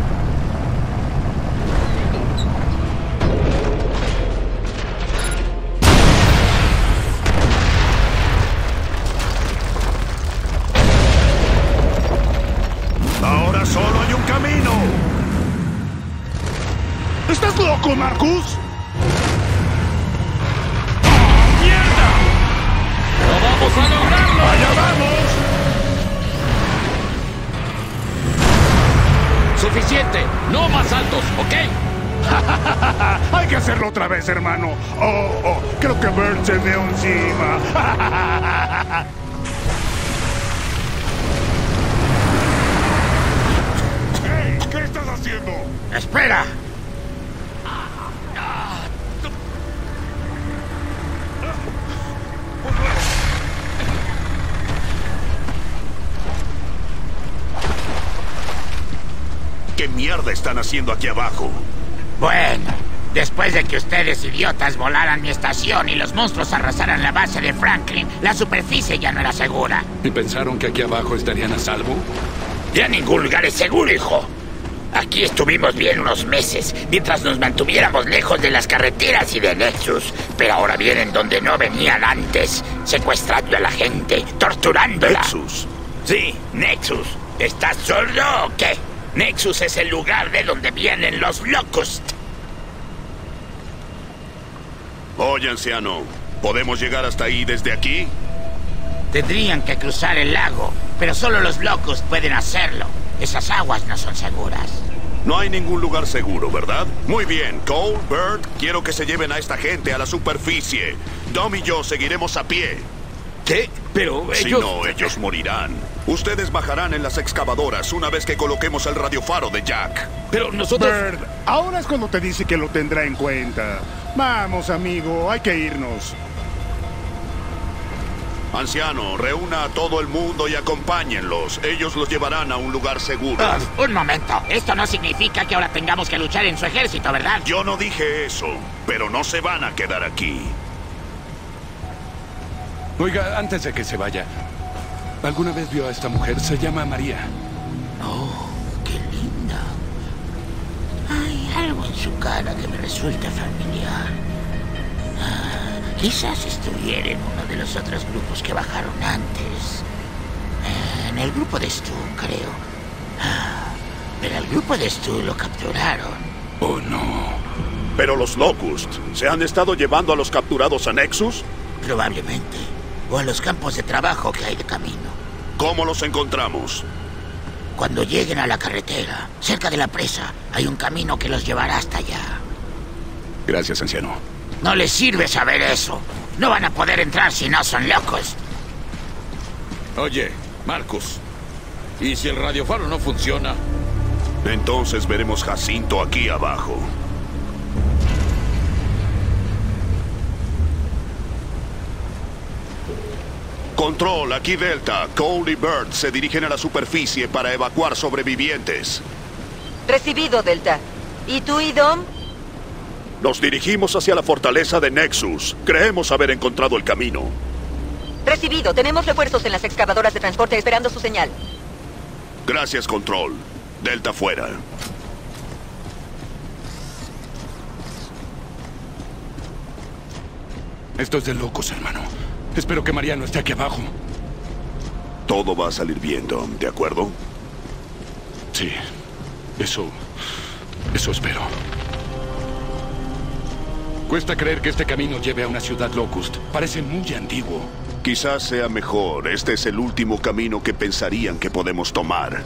Ahora solo hay un camino.
¿Estás loco, Marcus?
¡Mierda!
¡No vamos a lograrlo!
¡Allá vamos!
¡Suficiente! ¡No más altos, ¿ok?
Hay que hacerlo otra vez, hermano. Oh, creo que Bert se me encima.
Hey, ¿qué estás haciendo?
¡Espera!
¿Qué mierda están haciendo aquí abajo?
Bueno, después de que ustedes idiotas volaran mi estación y los monstruos arrasaran la base de Franklin, la superficie ya no era segura.
¿Y pensaron que aquí abajo estarían a salvo?
Ya ningún lugar es seguro, hijo. Aquí estuvimos bien unos meses, mientras nos mantuviéramos lejos de las carreteras y de Nexus. Pero ahora vienen donde no venían antes, secuestrando a la gente, torturándola.
¿Nexus?
Sí, Nexus. ¿Estás sordo o qué? Nexus es el lugar de donde vienen los Locust.
Oye, anciano, ¿podemos llegar hasta ahí desde aquí?
Tendrían que cruzar el lago, pero solo los Locust pueden hacerlo. Esas aguas no son seguras.
No hay ningún lugar seguro, ¿verdad? Muy bien, Cole, Bert, quiero que se lleven a esta gente a la superficie. Dom y yo seguiremos a pie.
¿Qué? Pero ellos...
Si no, ellos morirán. Ustedes bajarán en las excavadoras una vez que coloquemos el radiofaro de Jack.
Pero nosotros...
Bert, ahora es cuando te dice que lo tendrá en cuenta. Vamos, amigo, hay que irnos.
Anciano, reúna a todo el mundo y acompáñenlos. Ellos los llevarán a un lugar seguro.
Un momento. Esto no significa que ahora tengamos que luchar en su ejército, ¿verdad?
Yo no dije eso, pero no se van a quedar aquí.
Oiga, antes de que se vaya, ¿alguna vez vio a esta mujer? Se llama María.
Oh, qué linda. Hay algo en su cara que me resulta familiar. Quizás estuviera en uno de los otros grupos que bajaron antes. En el grupo de Stu, creo. Pero al grupo de Stu lo capturaron.
Oh, no.
¿Pero los Locust se han estado llevando a los capturados a Nexus?
Probablemente. O a los campos de trabajo que hay de camino.
¿Cómo los encontramos?
Cuando lleguen a la carretera, cerca de la presa, hay un camino que los llevará hasta allá.
Gracias, anciano.
No les sirve saber eso. No van a poder entrar si no son locos.
Oye, Marcus, ¿y si el radiofaro no funciona?
Entonces veremos Jacinto aquí abajo. Control, aquí Delta. Cole y Bird se dirigen a la superficie para evacuar sobrevivientes.
Recibido, Delta. ¿Y tú y Dom?
Nos dirigimos hacia la fortaleza de Nexus. Creemos haber encontrado el camino.
Recibido. Tenemos refuerzos en las excavadoras de transporte esperando su señal.
Gracias, Control. Delta fuera.
Esto es de locos, hermano. Espero que María no esté aquí abajo.
Todo va a salir bien, Dom, ¿de acuerdo?
Sí. Eso espero. Cuesta creer que este camino lleve a una ciudad Locust. Parece muy antiguo.
Quizás sea mejor. Este es el último camino que pensarían que podemos tomar.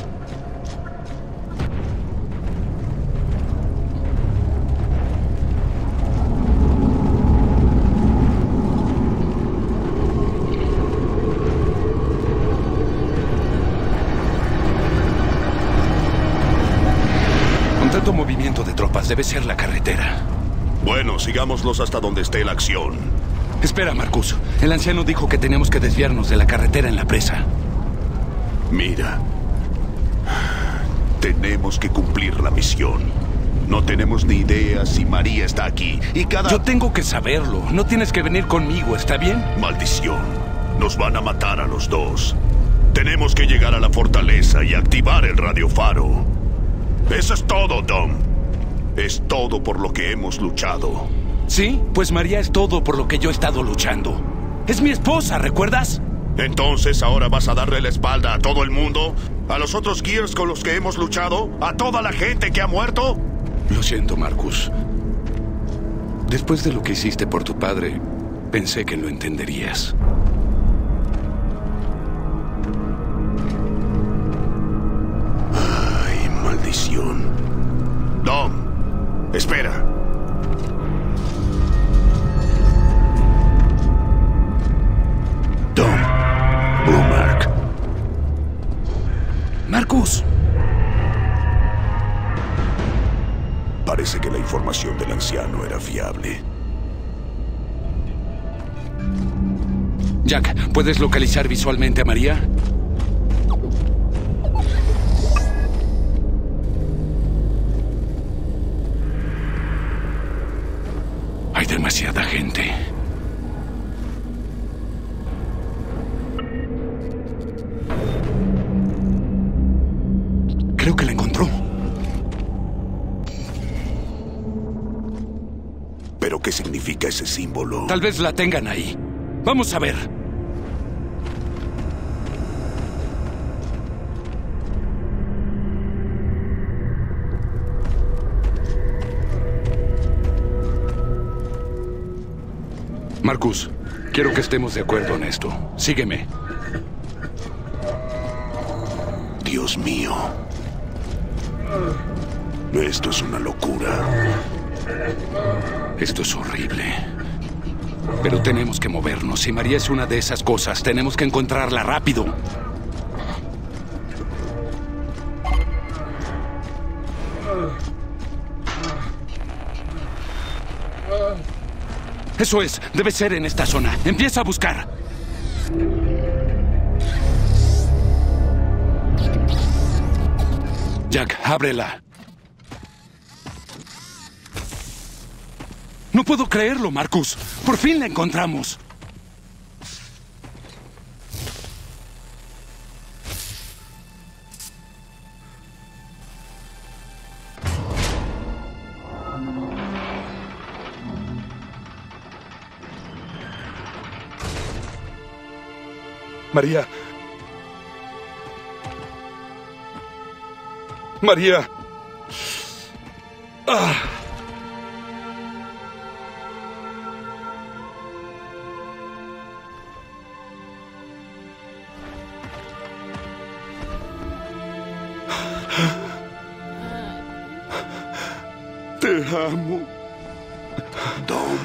Con tanto movimiento de tropas, debe ser la carretera.
Bueno, sigámoslos hasta donde esté la acción.
Espera, Marcus. El anciano dijo que tenemos que desviarnos de la carretera en la presa.
Mira. Tenemos que cumplir la misión. No tenemos ni idea si María está aquí. Y
Yo tengo que saberlo. No tienes que venir conmigo, ¿está bien?
Maldición. Nos van a matar a los dos. Tenemos que llegar a la fortaleza y activar el radiofaro. Eso es todo, Dom. Es todo por lo que hemos luchado.
Sí, pues María es todo por lo que yo he estado luchando. Es mi esposa, ¿recuerdas?
Entonces, ¿ahora vas a darle la espalda a todo el mundo? ¿A los otros Gears con los que hemos luchado? ¿A toda la gente que ha muerto?
Lo siento, Marcus. Después de lo que hiciste por tu padre, pensé que lo entenderías.
Ay, maldición. Dom, espera. Dom, Blue-Mark.
Marcus.
Parece que la información del anciano era fiable.
Jack, ¿puedes localizar visualmente a María? Hay demasiada gente. Creo que la encontró.
¿Pero qué significa ese símbolo?
Tal vez la tengan ahí. Vamos a ver. Marcus, quiero que estemos de acuerdo en esto. Sígueme.
Dios mío. Esto es una locura.
Esto es horrible. Pero tenemos que movernos. Si María es una de esas cosas, tenemos que encontrarla rápido. Eso es, debe ser en esta zona. Empieza a buscar. Jack, ábrela. No puedo creerlo, Marcus. Por fin la encontramos. María. María. Ah. Te amo.
Dom.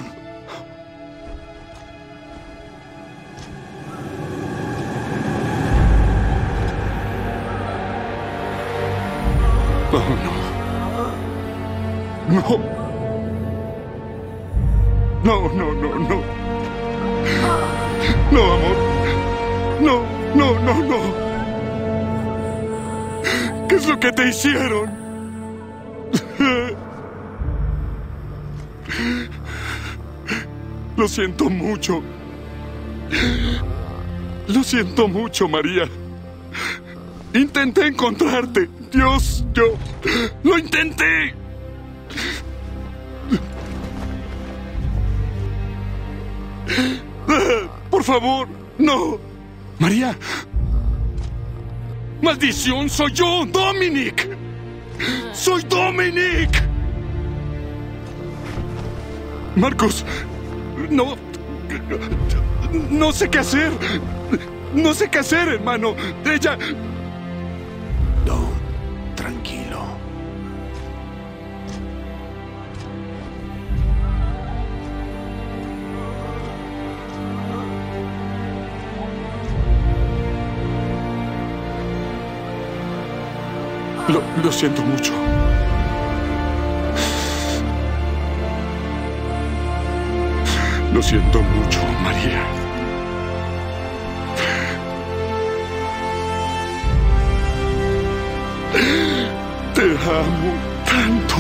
Oh, no. No. No, no, no, no. No, amor.
No, no, no, no. ¿Qué es lo que te hicieron? Lo siento mucho. Lo siento mucho, María. Intenté encontrarte. Dios, yo lo intenté. Por favor, no. María. ¡Maldición! ¡Soy yo, Dominic! ¡Soy Dominic! Marcus, no sé qué hacer. No sé qué hacer, hermano. Ella...
No, tranquilo.
Lo siento mucho. Lo siento mucho, María. Te amo tanto.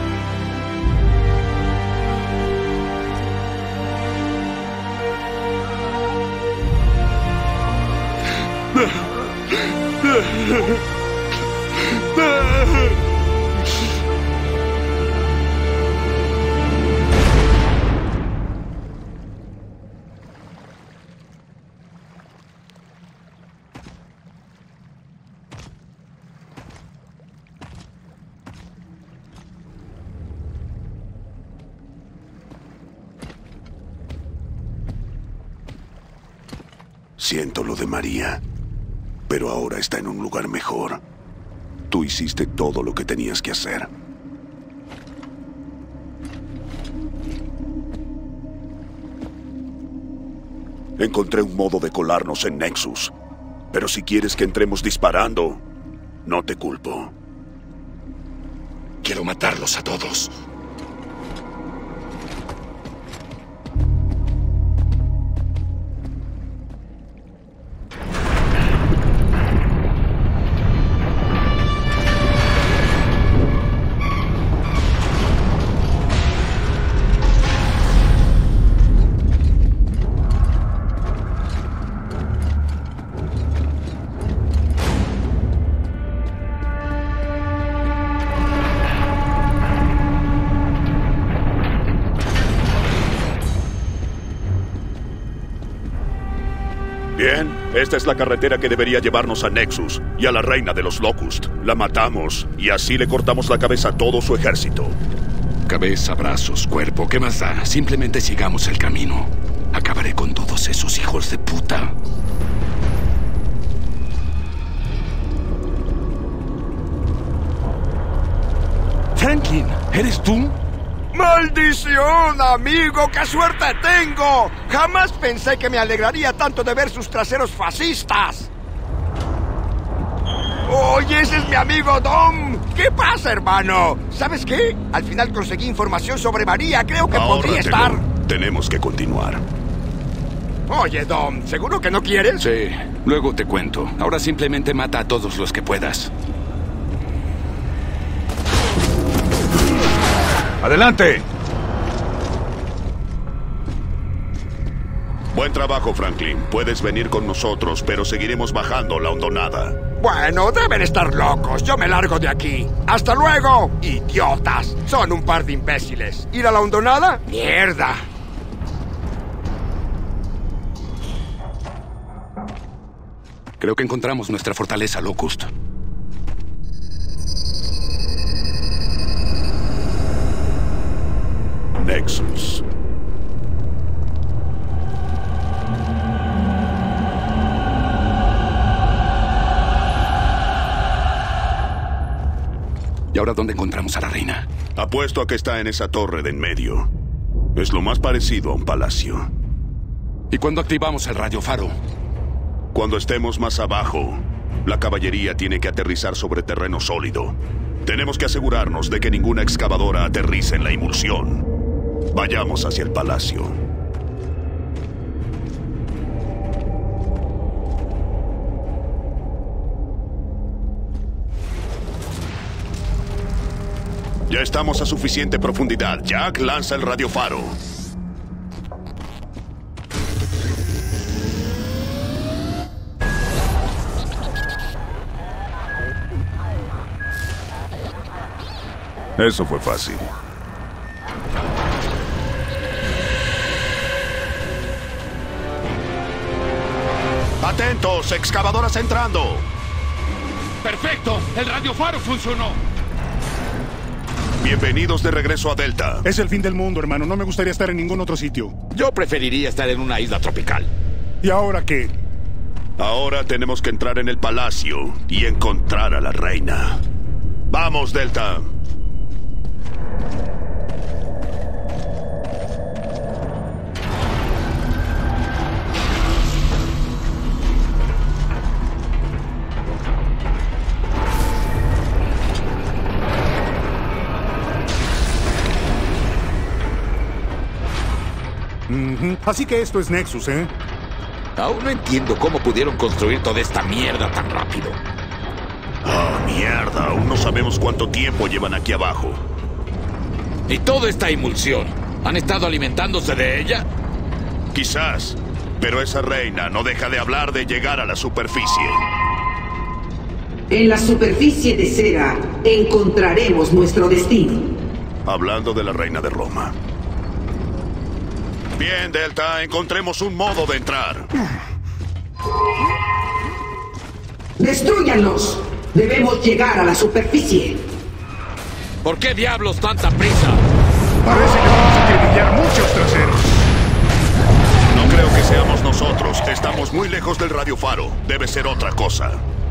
Siento lo de María, pero ahora está en un lugar mejor. Tú hiciste todo lo que tenías que hacer. Encontré un modo de colarnos en Nexus, pero si quieres que entremos disparando, no te culpo.
Quiero matarlos a todos.
Bien, esta es la carretera que debería llevarnos a Nexus y a la reina de los Locust. La matamos y así le cortamos la cabeza a todo su ejército.
Cabeza, brazos, cuerpo, ¿qué más da? Simplemente sigamos el camino. Acabaré con todos esos hijos de puta.
Franklin, ¿eres tú?
¡Maldición, amigo! ¡Qué suerte tengo! Jamás pensé que me alegraría tanto de ver sus traseros fascistas. Oye, ese es mi amigo Dom. ¿Qué pasa, hermano? ¿Sabes qué? Al final conseguí información sobre María. Creo que podría estar...
Tenemos que continuar.
Oye, Dom, ¿seguro que no quieres?
Sí, luego te cuento. Ahora simplemente mata a todos los que puedas.
¡Adelante!
Buen trabajo, Franklin. Puedes venir con nosotros, pero seguiremos bajando la hondonada.
Bueno, deben estar locos. Yo me largo de aquí. ¡Hasta luego! ¡Idiotas! Son un par de imbéciles. ¿Ir a la hondonada? ¡Mierda!
Creo que encontramos nuestra fortaleza, Locust.
Nexus.
¿Y ahora dónde encontramos a la reina?
Apuesto a que está en esa torre de en medio. Es lo más parecido a un palacio.
¿Y cuándo activamos el radiofaro?
Cuando estemos más abajo, la caballería tiene que aterrizar sobre terreno sólido. Tenemos que asegurarnos de que ninguna excavadora aterrice en la emulsión. Vayamos hacia el palacio.
Ya estamos a suficiente profundidad. Jack, lanza el radiofaro.
Eso fue fácil.
¡Atentos! ¡Excavadoras entrando!
¡Perfecto! ¡El radiofaro funcionó!
Bienvenidos de regreso a Delta.
Es el fin del mundo, hermano. No me gustaría estar en ningún otro sitio.
Yo preferiría estar en una isla tropical.
¿Y ahora qué?
Ahora tenemos que entrar en el palacio y encontrar a la reina. ¡Vamos, Delta!
Así que esto es Nexus, ¿eh?
Aún no entiendo cómo pudieron construir toda esta mierda tan rápido.
¡Ah, mierda! Aún no sabemos cuánto tiempo llevan aquí abajo.
¿Y toda esta emulsión? ¿Han estado alimentándose de ella?
Quizás, pero esa reina no deja de hablar de llegar a la superficie.
En la superficie de cera encontraremos nuestro destino.
Hablando de la reina de Roma. Bien, Delta, encontremos un modo de entrar.
¡Destrúyanlos! Debemos llegar a la superficie.
¿Por qué diablos tanta prisa?
Parece que vamos a acribillar muchos traseros.
No creo que seamos nosotros. Estamos muy lejos del radiofaro. Debe ser otra cosa.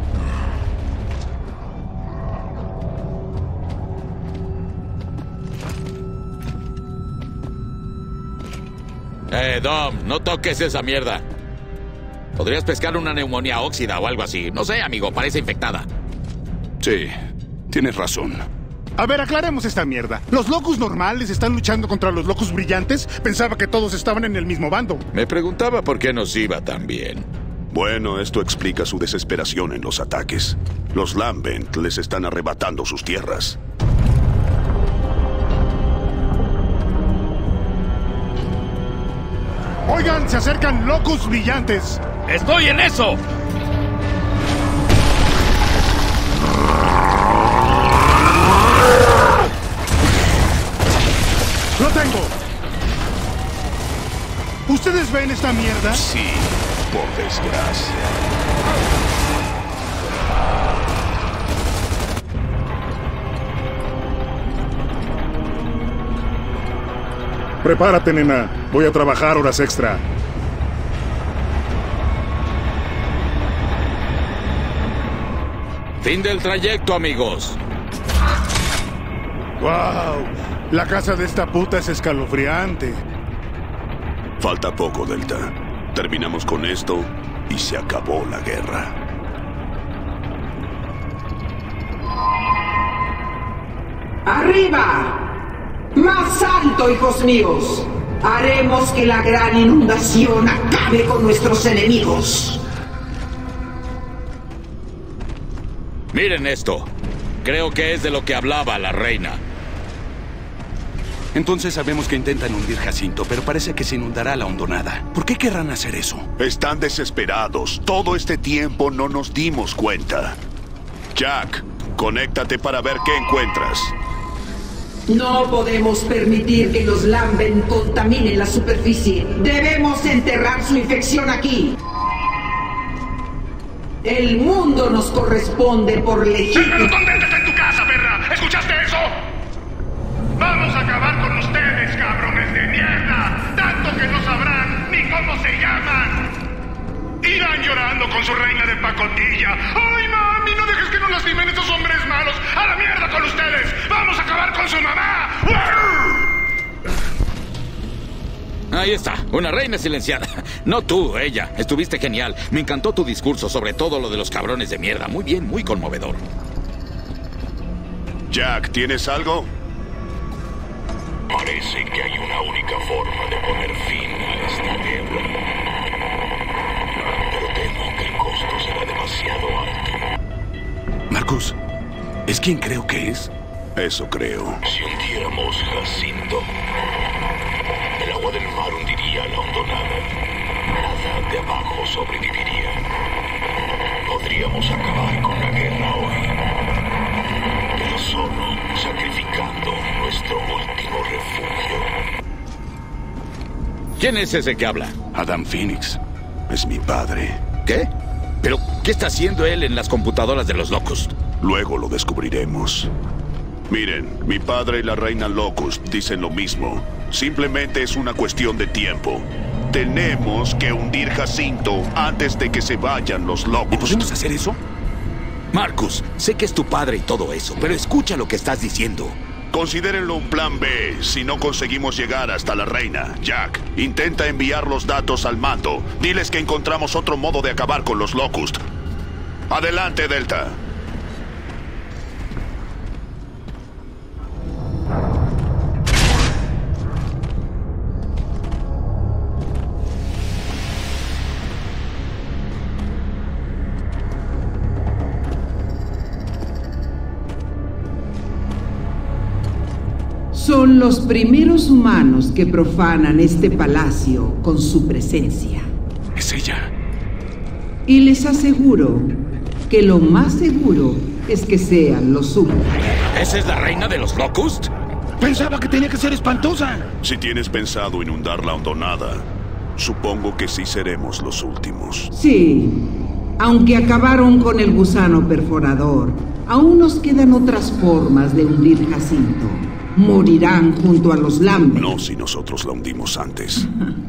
Dom, no toques esa mierda. Podrías pescar una neumonía óxida o algo así. No sé, amigo, parece infectada.
Sí, tienes razón.
A ver, aclaremos esta mierda. ¿Los locus normales están luchando contra los locus brillantes? Pensaba que todos estaban en el mismo bando.
Me preguntaba por qué nos iba tan bien.
Bueno, esto explica su desesperación en los ataques. Los Lambent les están arrebatando sus tierras.
Oigan, se acercan locus brillantes.
¡Estoy en eso!
¡Lo tengo! ¿Ustedes ven esta mierda?
Sí, por desgracia.
Prepárate, nena. Voy a trabajar horas extra.
Fin del trayecto, amigos.
¡Wow! La casa de esta puta es escalofriante.
Falta poco, Delta. Terminamos con esto y se acabó la guerra.
¡Arriba! ¡Más alto, hijos míos! Haremos que la gran inundación acabe con nuestros enemigos.
Miren esto. Creo que es de lo que hablaba la reina.
Entonces sabemos que intentan hundir Jacinto, pero parece que se inundará la hondonada. ¿Por qué querrán hacer eso?
Están desesperados. Todo este tiempo no nos dimos cuenta. Jack, conéctate para ver qué encuentras.
No podemos permitir que los Lambent contaminen la superficie. Debemos enterrar su infección aquí. El mundo nos corresponde por legítimo.
¡Déjanos contentes en tu casa, perra! ¿Escuchaste eso? ¡Vamos a acabar con ustedes, cabrones de mierda! ¡Tanto que no sabrán ni cómo se llaman! Irán llorando con su reina de pacotilla. ¡Ay, mami! ¡No dejes que nos lastimen estos hombres malos! ¡A la mierda con ustedes! ¡Vamos a acabar con su mamá!
Ahí está, una reina silenciada. No tú, ella. Estuviste genial. Me encantó tu discurso, sobre todo lo de los cabrones de mierda. Muy bien, muy conmovedor.
Jack, ¿tienes algo?
Parece que hay una única forma de poner fin a esta guerra. Pero temo que el costo será demasiado alto.
Marcus, ¿es quien creo que es?
Eso creo.
Si hundiéramos Jacinto, el agua del mar hundiría la hondonada. Nada de abajo sobreviviría. Podríamos acabar con la guerra hoy, pero solo sacrificando nuestro último refugio.
¿Quién es ese que habla?
Adam Phoenix. Es mi padre.
¿Qué? ¿Pero qué está haciendo él en las computadoras de los Locust?
Luego lo descubriremos. Miren, mi padre y la reina Locust dicen lo mismo. Simplemente es una cuestión de tiempo. Tenemos que hundir Jacinto antes de que se vayan los Locust.
¿Y podemos hacer eso? Marcus, sé que es tu padre y todo eso, pero escucha lo que estás diciendo.
Considérenlo un plan B si no conseguimos llegar hasta la reina. Jack, intenta enviar los datos al mando. Diles que encontramos otro modo de acabar con los Locust. Adelante, Delta.
Son los primeros humanos que profanan este palacio con su presencia.
Es ella.
Y les aseguro que lo más seguro es que sean los últimos.
¿Esa es la reina de los Locust?
Pensaba que tenía que ser espantosa.
Si tienes pensado inundar la hondonada, supongo que sí seremos los últimos.
Sí, aunque acabaron con el gusano perforador, aún nos quedan otras formas de hundir Jacinto. Morirán junto a los Lambent.
No si nosotros la hundimos antes.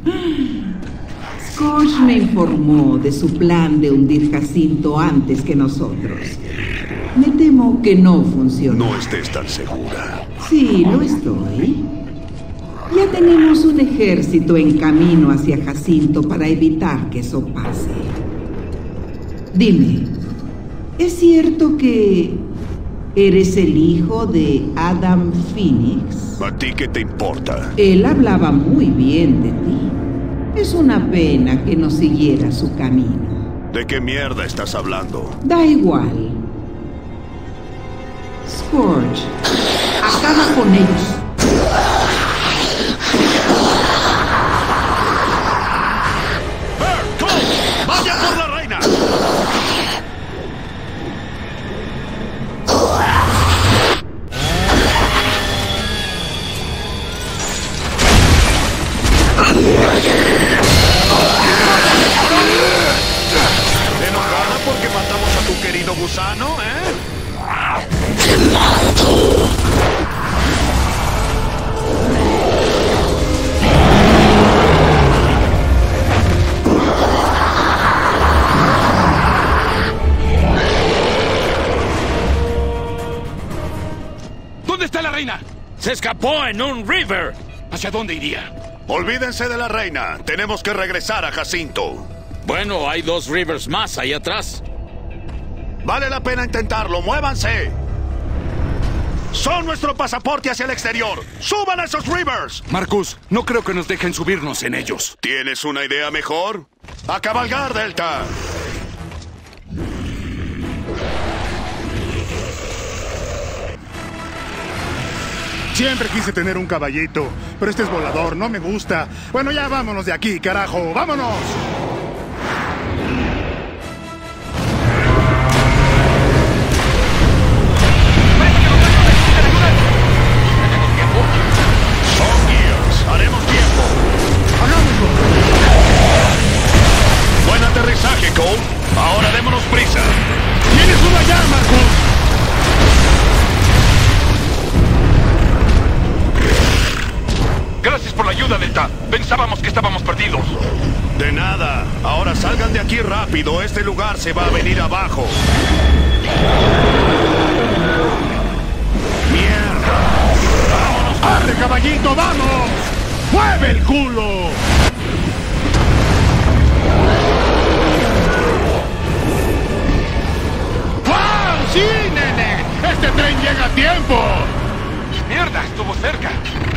Scorch me informó de su plan de hundir Jacinto antes que nosotros. Me temo que no funcionó.
No estés tan segura.
Sí, lo estoy. Ya tenemos un ejército en camino hacia Jacinto para evitar que eso pase. Dime, ¿es cierto que eres el hijo de Adam Phoenix?
¿A ti qué te importa?
Él hablaba muy bien de ti. Es una pena que no siguiera su camino.
¿De qué mierda estás hablando?
Da igual. Scorch, acaba con ellos.
¡Vaya por la reina! ¿Enojada porque matamos a tu querido gusano,
¿Dónde está la reina?
Se escapó en un river.
¿Hacia dónde iría?
Olvídense de la reina. Tenemos que regresar a Jacinto.
Bueno, hay 2 rivers más ahí atrás.
Vale la pena intentarlo. ¡Muévanse! Son nuestro pasaporte hacia el exterior. ¡Suban a esos rivers!
Marcus, no creo que nos dejen subirnos en ellos.
¿Tienes una idea mejor? ¡A cabalgar, Delta!
Siempre quise tener un caballito, pero este es volador, no me gusta. Bueno, ya vámonos de aquí, carajo, ¡vámonos!
Son guías, haremos tiempo.
¡Hagámoslo!
Buen aterrizaje, Cole. Ahora démonos prisa.
¡Tienes uno allá, Marcus!
Gracias por la ayuda, Delta. Pensábamos que estábamos perdidos.
De nada. Ahora salgan de aquí rápido. Este lugar se va a venir abajo.
¡Mierda! ¡Vámonos, padre caballito, vamos! ¡Mueve el culo! ¡Wow! ¡Sí, nene! ¡Este tren llega a tiempo!
¡Mierda! Estuvo cerca.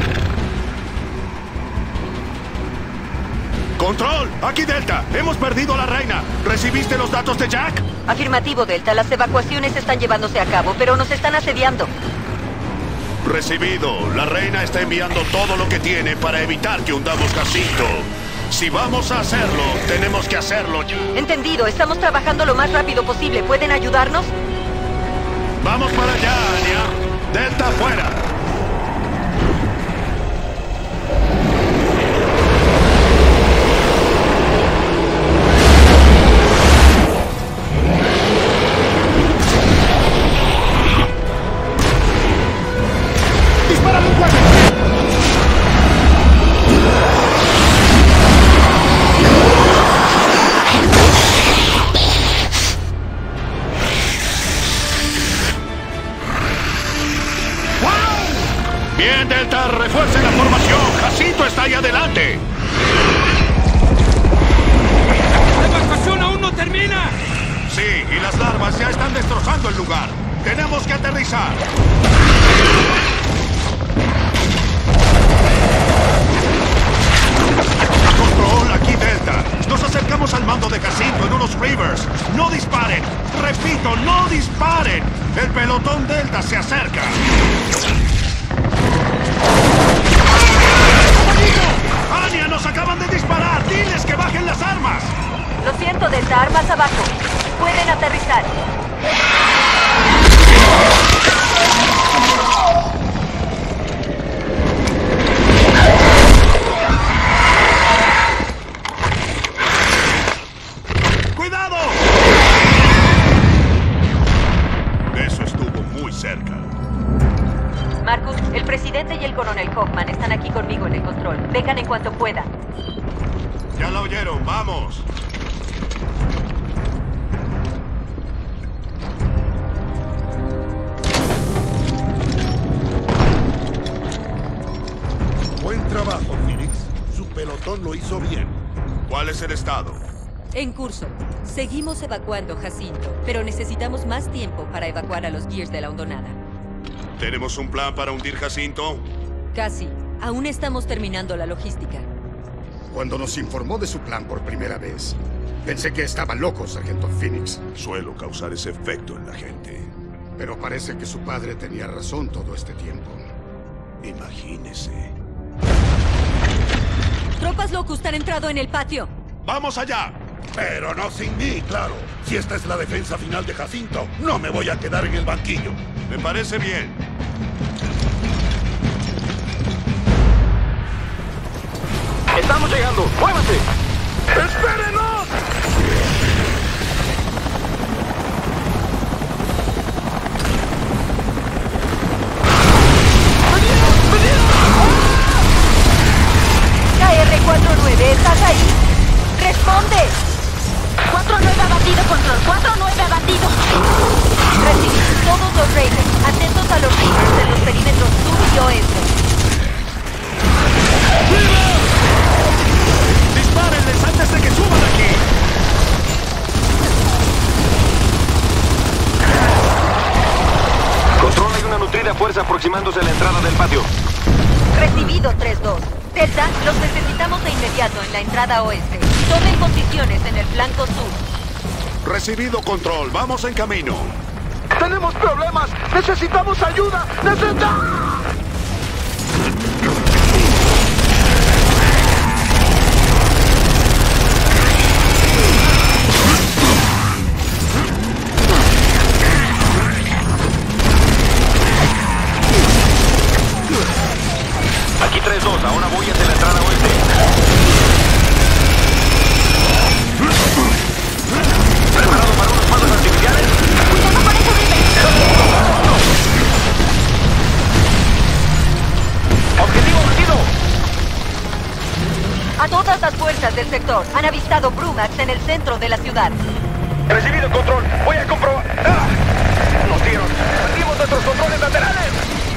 ¡Control! ¡Aquí, Delta! ¡Hemos perdido a la reina! ¿Recibiste los datos de Jack?
Afirmativo, Delta. Las evacuaciones están llevándose a cabo, pero nos están asediando.
Recibido. La reina está enviando todo lo que tiene para evitar que hundamos Jacinto. Si vamos a hacerlo, tenemos que hacerlo ya.
Entendido. Estamos trabajando lo más rápido posible. ¿Pueden ayudarnos?
Vamos para allá, Anya. Delta afuera. Bien, Delta, refuerce la formación. Jacinto está ahí adelante.
¡La evacuación aún no termina!
Sí, y las larvas ya están destrozando el lugar. Tenemos que aterrizar. Control, aquí Delta. Nos acercamos al mando de Jacinto en unos Reavers. ¡No disparen! Repito, no disparen. El pelotón Delta se acerca. ¡Anya, nos acaban de disparar! ¡Diles que bajen las armas!
Lo siento, Delta. Armas abajo. Pueden aterrizar.
¡Cuidado! Eso estuvo muy cerca.
Marcus, el presidente y el coronel Hoffman están aquí conmigo en el control. Vengan en cuanto puedan.
Ya lo oyeron, vamos.
Buen trabajo, Phoenix. Su pelotón lo hizo bien.
¿Cuál es el estado?
En curso. Seguimos evacuando Jacinto, pero necesitamos más tiempo para evacuar a los Gears de la hondonada.
¿Tenemos un plan para hundir Jacinto?
Casi. Aún estamos terminando la logística.
Cuando nos informó de su plan por primera vez, pensé que estaba loco, Sargento Phoenix.
Suelo causar ese efecto en la gente.
Pero parece que su padre tenía razón todo este tiempo.
Imagínese.
Tropas Locust han entrado en el patio.
¡Vamos allá!
Pero no sin mí, claro. Si esta es la defensa final de Jacinto, no me voy a quedar en el banquillo.
Me parece bien.
¡Estamos llegando! ¡Muévanse! ¡Espérenos!
KR-49, ¿estás ahí? ¡Responde!
4-9 abatido, control. 4-9 abatido.
Recibí todos los Ravens. Atentos a los Reavers en los perímetros sur y oeste.
¡Dispárenles antes de que suban aquí!
Control, hay una nutrida fuerza aproximándose a la entrada del patio.
Recibido 3-2. Delta, los necesitamos de inmediato en la entrada oeste. Tomen posiciones en el flanco sur.
Recibido, Control. Vamos en camino.
¡Tenemos problemas! ¡Necesitamos ayuda! Aquí 3-2, ahora voy hacia la entrada oeste. ¿Preparado para unos pasos artificiales?
¡Cuidado con eso,
¡Objetivo batido!
A todas las fuerzas del sector, han avistado Brumax en el centro de la ciudad.
Recibido, Control. Voy a comprobar. ¡Ah! ¡Nos dieron! ¡Perdimos nuestros controles laterales!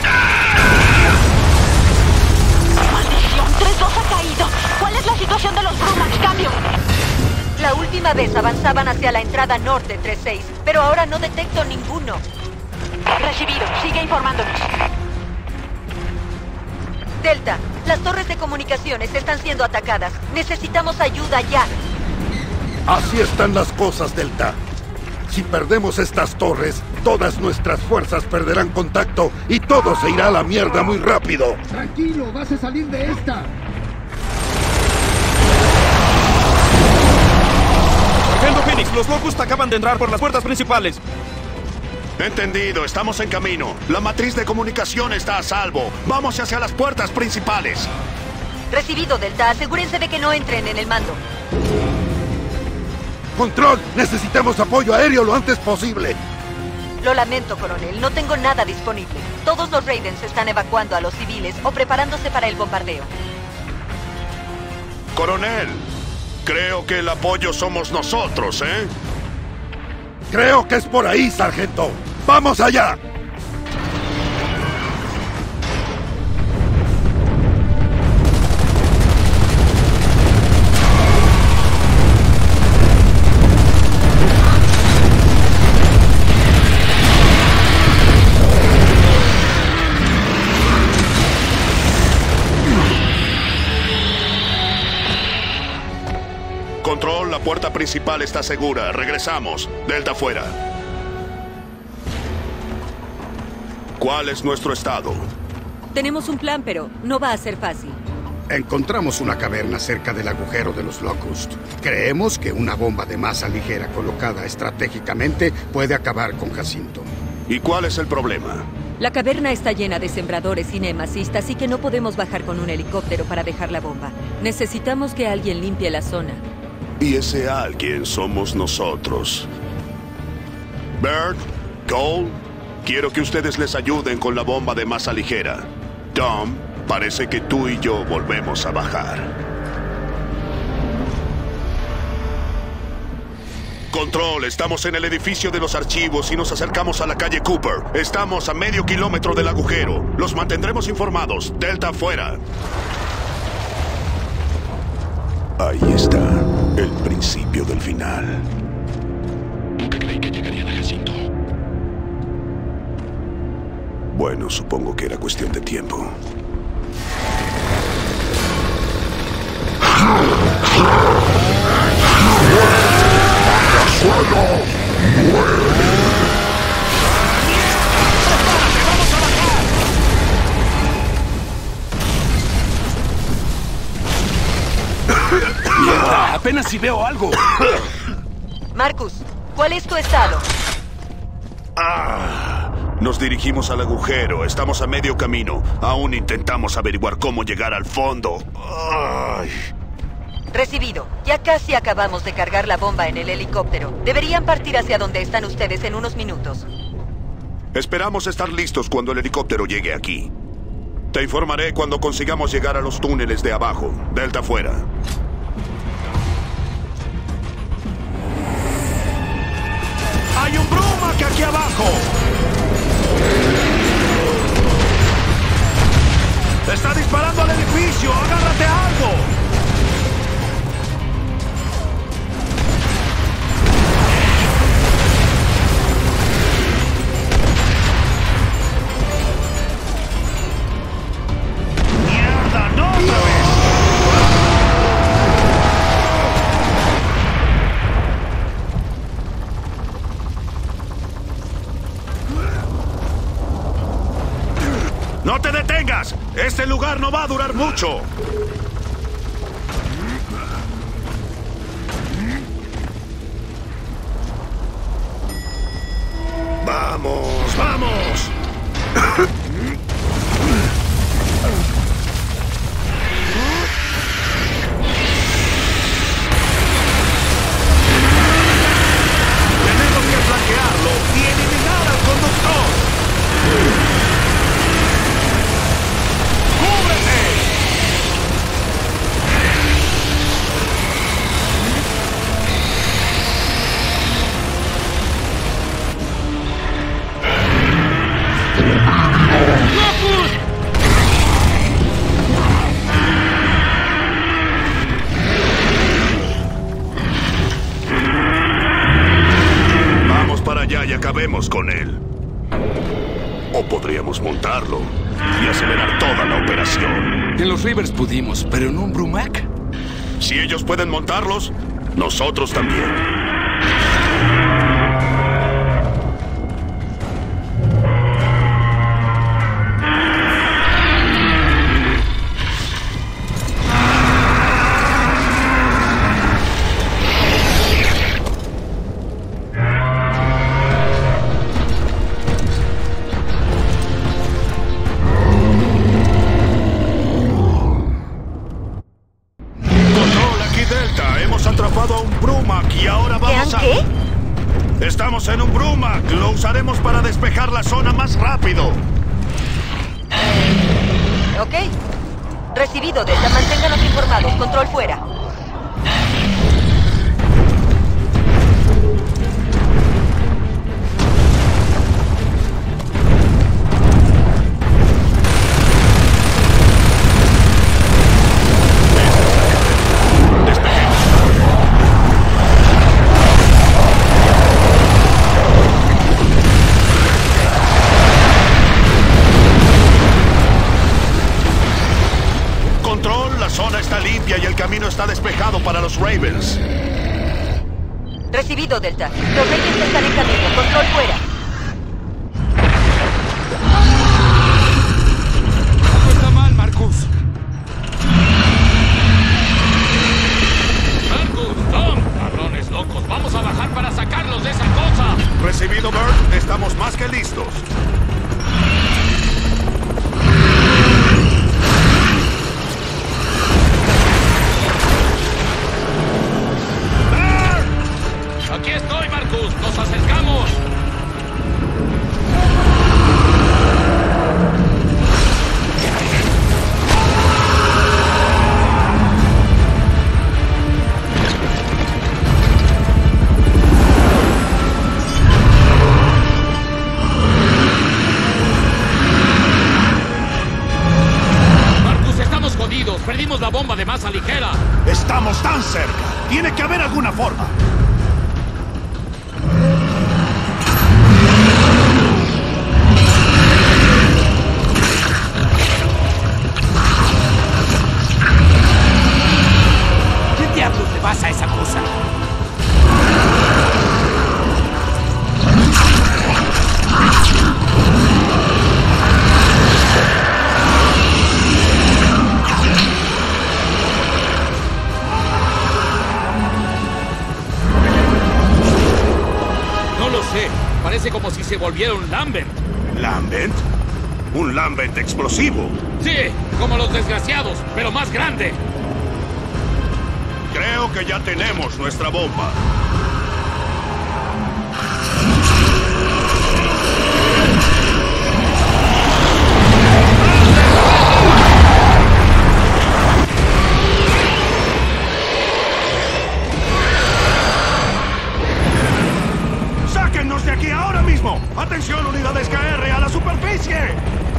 ¡Maldición! 3-2 ha caído. ¿Cuál es la situación de los Brumax? Cambio.
La última vez avanzaban hacia la entrada norte 3-6, pero ahora no detecto ninguno.
Recibido. Sigue informándonos.
Delta, las torres de comunicaciones están siendo atacadas. Necesitamos ayuda ya.
Así están las cosas, Delta. Si perdemos estas torres, todas nuestras fuerzas perderán contacto y todo se irá a la mierda muy rápido.
Tranquilo, vas a salir de esta.
Sargento Phoenix, los Locust acaban de entrar por las puertas principales.
Entendido, estamos en camino. La matriz de comunicación está a salvo. Vamos hacia las puertas principales.
Recibido, Delta. Asegúrense de que no entren en el mando.
¡Control! Necesitamos apoyo aéreo lo antes posible.
Lo lamento, coronel. No tengo nada disponible. Todos los Raidens están evacuando a los civiles o preparándose para el bombardeo.
Coronel, creo que el apoyo somos nosotros, ¿eh?
Creo que es por ahí, sargento. ¡Vamos allá!
Control, la puerta principal está segura. Regresamos. Delta fuera. ¿Cuál es nuestro estado?
Tenemos un plan, pero no va a ser fácil.
Encontramos una caverna cerca del agujero de los Locust. Creemos que una bomba de masa ligera colocada estratégicamente puede acabar con Jacinto.
¿Y cuál es el problema?
La caverna está llena de sembradores y nemasista, así que no podemos bajar con un helicóptero para dejar la bomba. Necesitamos que alguien limpie la zona.
Y ese alguien somos nosotros. Bert, Cole, quiero que ustedes les ayuden con la bomba de masa ligera. Tom, parece que tú y yo volvemos a bajar. Control, estamos en el edificio de los archivos y nos acercamos a la calle Cooper. Estamos a medio kilómetro del agujero. Los mantendremos informados. Delta fuera. Ahí está, el principio del final.
Nunca creí que llegarían a Jacinto.
Bueno, supongo que era cuestión de tiempo.
¡Mierda! Apenas si veo algo.
Marcus, ¿cuál es tu estado?
Nos dirigimos al agujero. Estamos a medio camino. Aún intentamos averiguar cómo llegar al fondo.
Recibido. Ya casi acabamos de cargar la bomba en el helicóptero. Deberían partir hacia donde están ustedes en unos minutos.
Esperamos estar listos cuando el helicóptero llegue aquí. Te informaré cuando consigamos llegar a los túneles de abajo. Delta fuera. ¡Hay un Brumac aquí abajo! ¡Está disparando al edificio! ¡Agárrate a algo! ¡Mierda! ¡No otra vez! ¡No te detengas! ¡Este lugar no va a durar mucho! ¡Vamos! ¡Vamos! Tenemos que flanquearlo y eliminar al conductor. Vamos para allá y acabemos con él. O podríamos montarlo y acelerar toda la operación.
En los Rivers pudimos, pero en un Brumac.
Si ellos pueden montarlos, nosotros también.
Estamos en un Brumac. Lo usaremos para despejar la zona más rápido.
Ok. Recibido, Delta. Manténganos informados. Control fuera.
Y el camino está despejado para los Ravens.
Recibido, Delta. Los Ravens están en camino. Control fuera.
No está mal, Marcus. Marcus, Tom. Cabrones locos. Vamos a bajar para sacarlos de esa cosa.
Recibido, Bert. Estamos más que listos.
Aquí estoy, Marcus. Nos acercamos. Marcus, estamos jodidos. Perdimos la bomba de masa ligera.
Estamos tan cerca. Tiene que haber alguna forma.
¿Qué diablos le pasa a esa cosa?
No lo sé. Parece como si se volviera un Lambent.
¿Lambent? ¿Un Lambent explosivo?
Sí, como los desgraciados, pero más grande.
Creo que ya tenemos nuestra bomba. ¡Sáquennos de aquí ahora mismo! ¡Atención, unidades KR, a la superficie!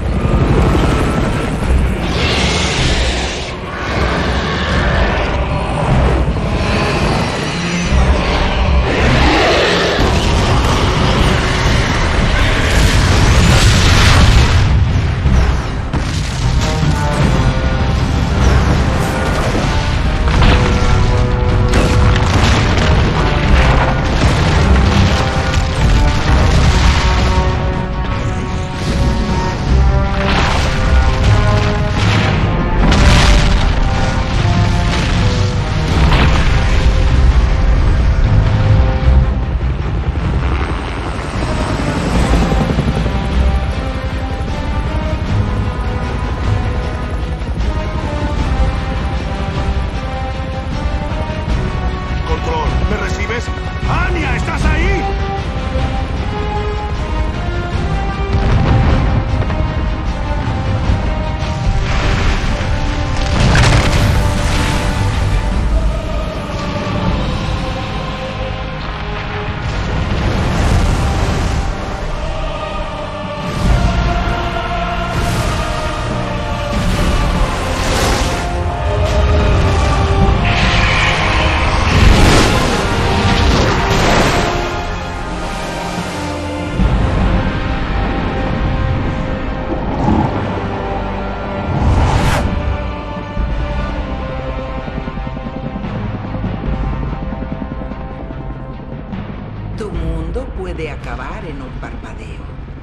puede acabar en un parpadeo.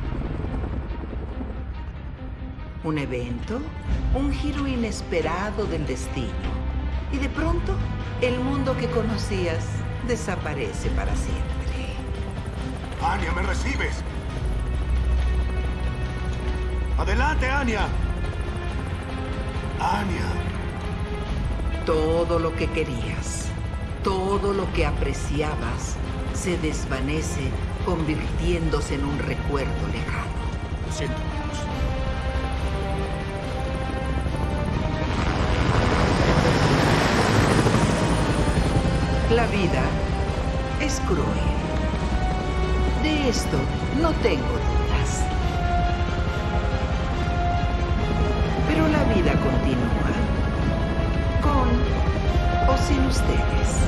Un evento, un giro inesperado del destino. Y de pronto, el mundo que conocías desaparece para siempre.
Anya, ¿me recibes? ¡Adelante, Anya! Anya.
Todo lo que querías, todo lo que apreciabas, se desvanece, convirtiéndose en un recuerdo lejano.
Lo siento, amigos.
La vida es cruel. De esto no tengo dudas. Pero la vida continúa. Con o sin ustedes.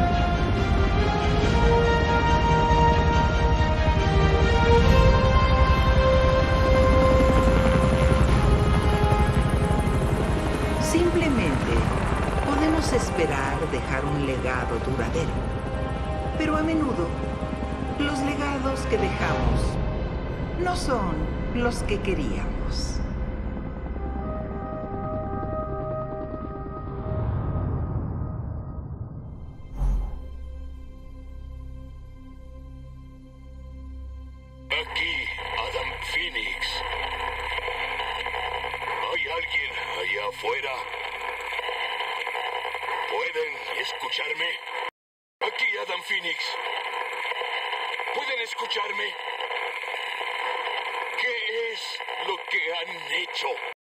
Simplemente podemos esperar dejar un legado duradero. Pero a menudo, los legados que dejamos no son los que queríamos.
Aquí, Adam Phoenix. ¿Hay alguien allá afuera? ¿Pueden escucharme? Aquí, Adam Phoenix. ¿Pueden escucharme? ¿Qué es lo que han hecho?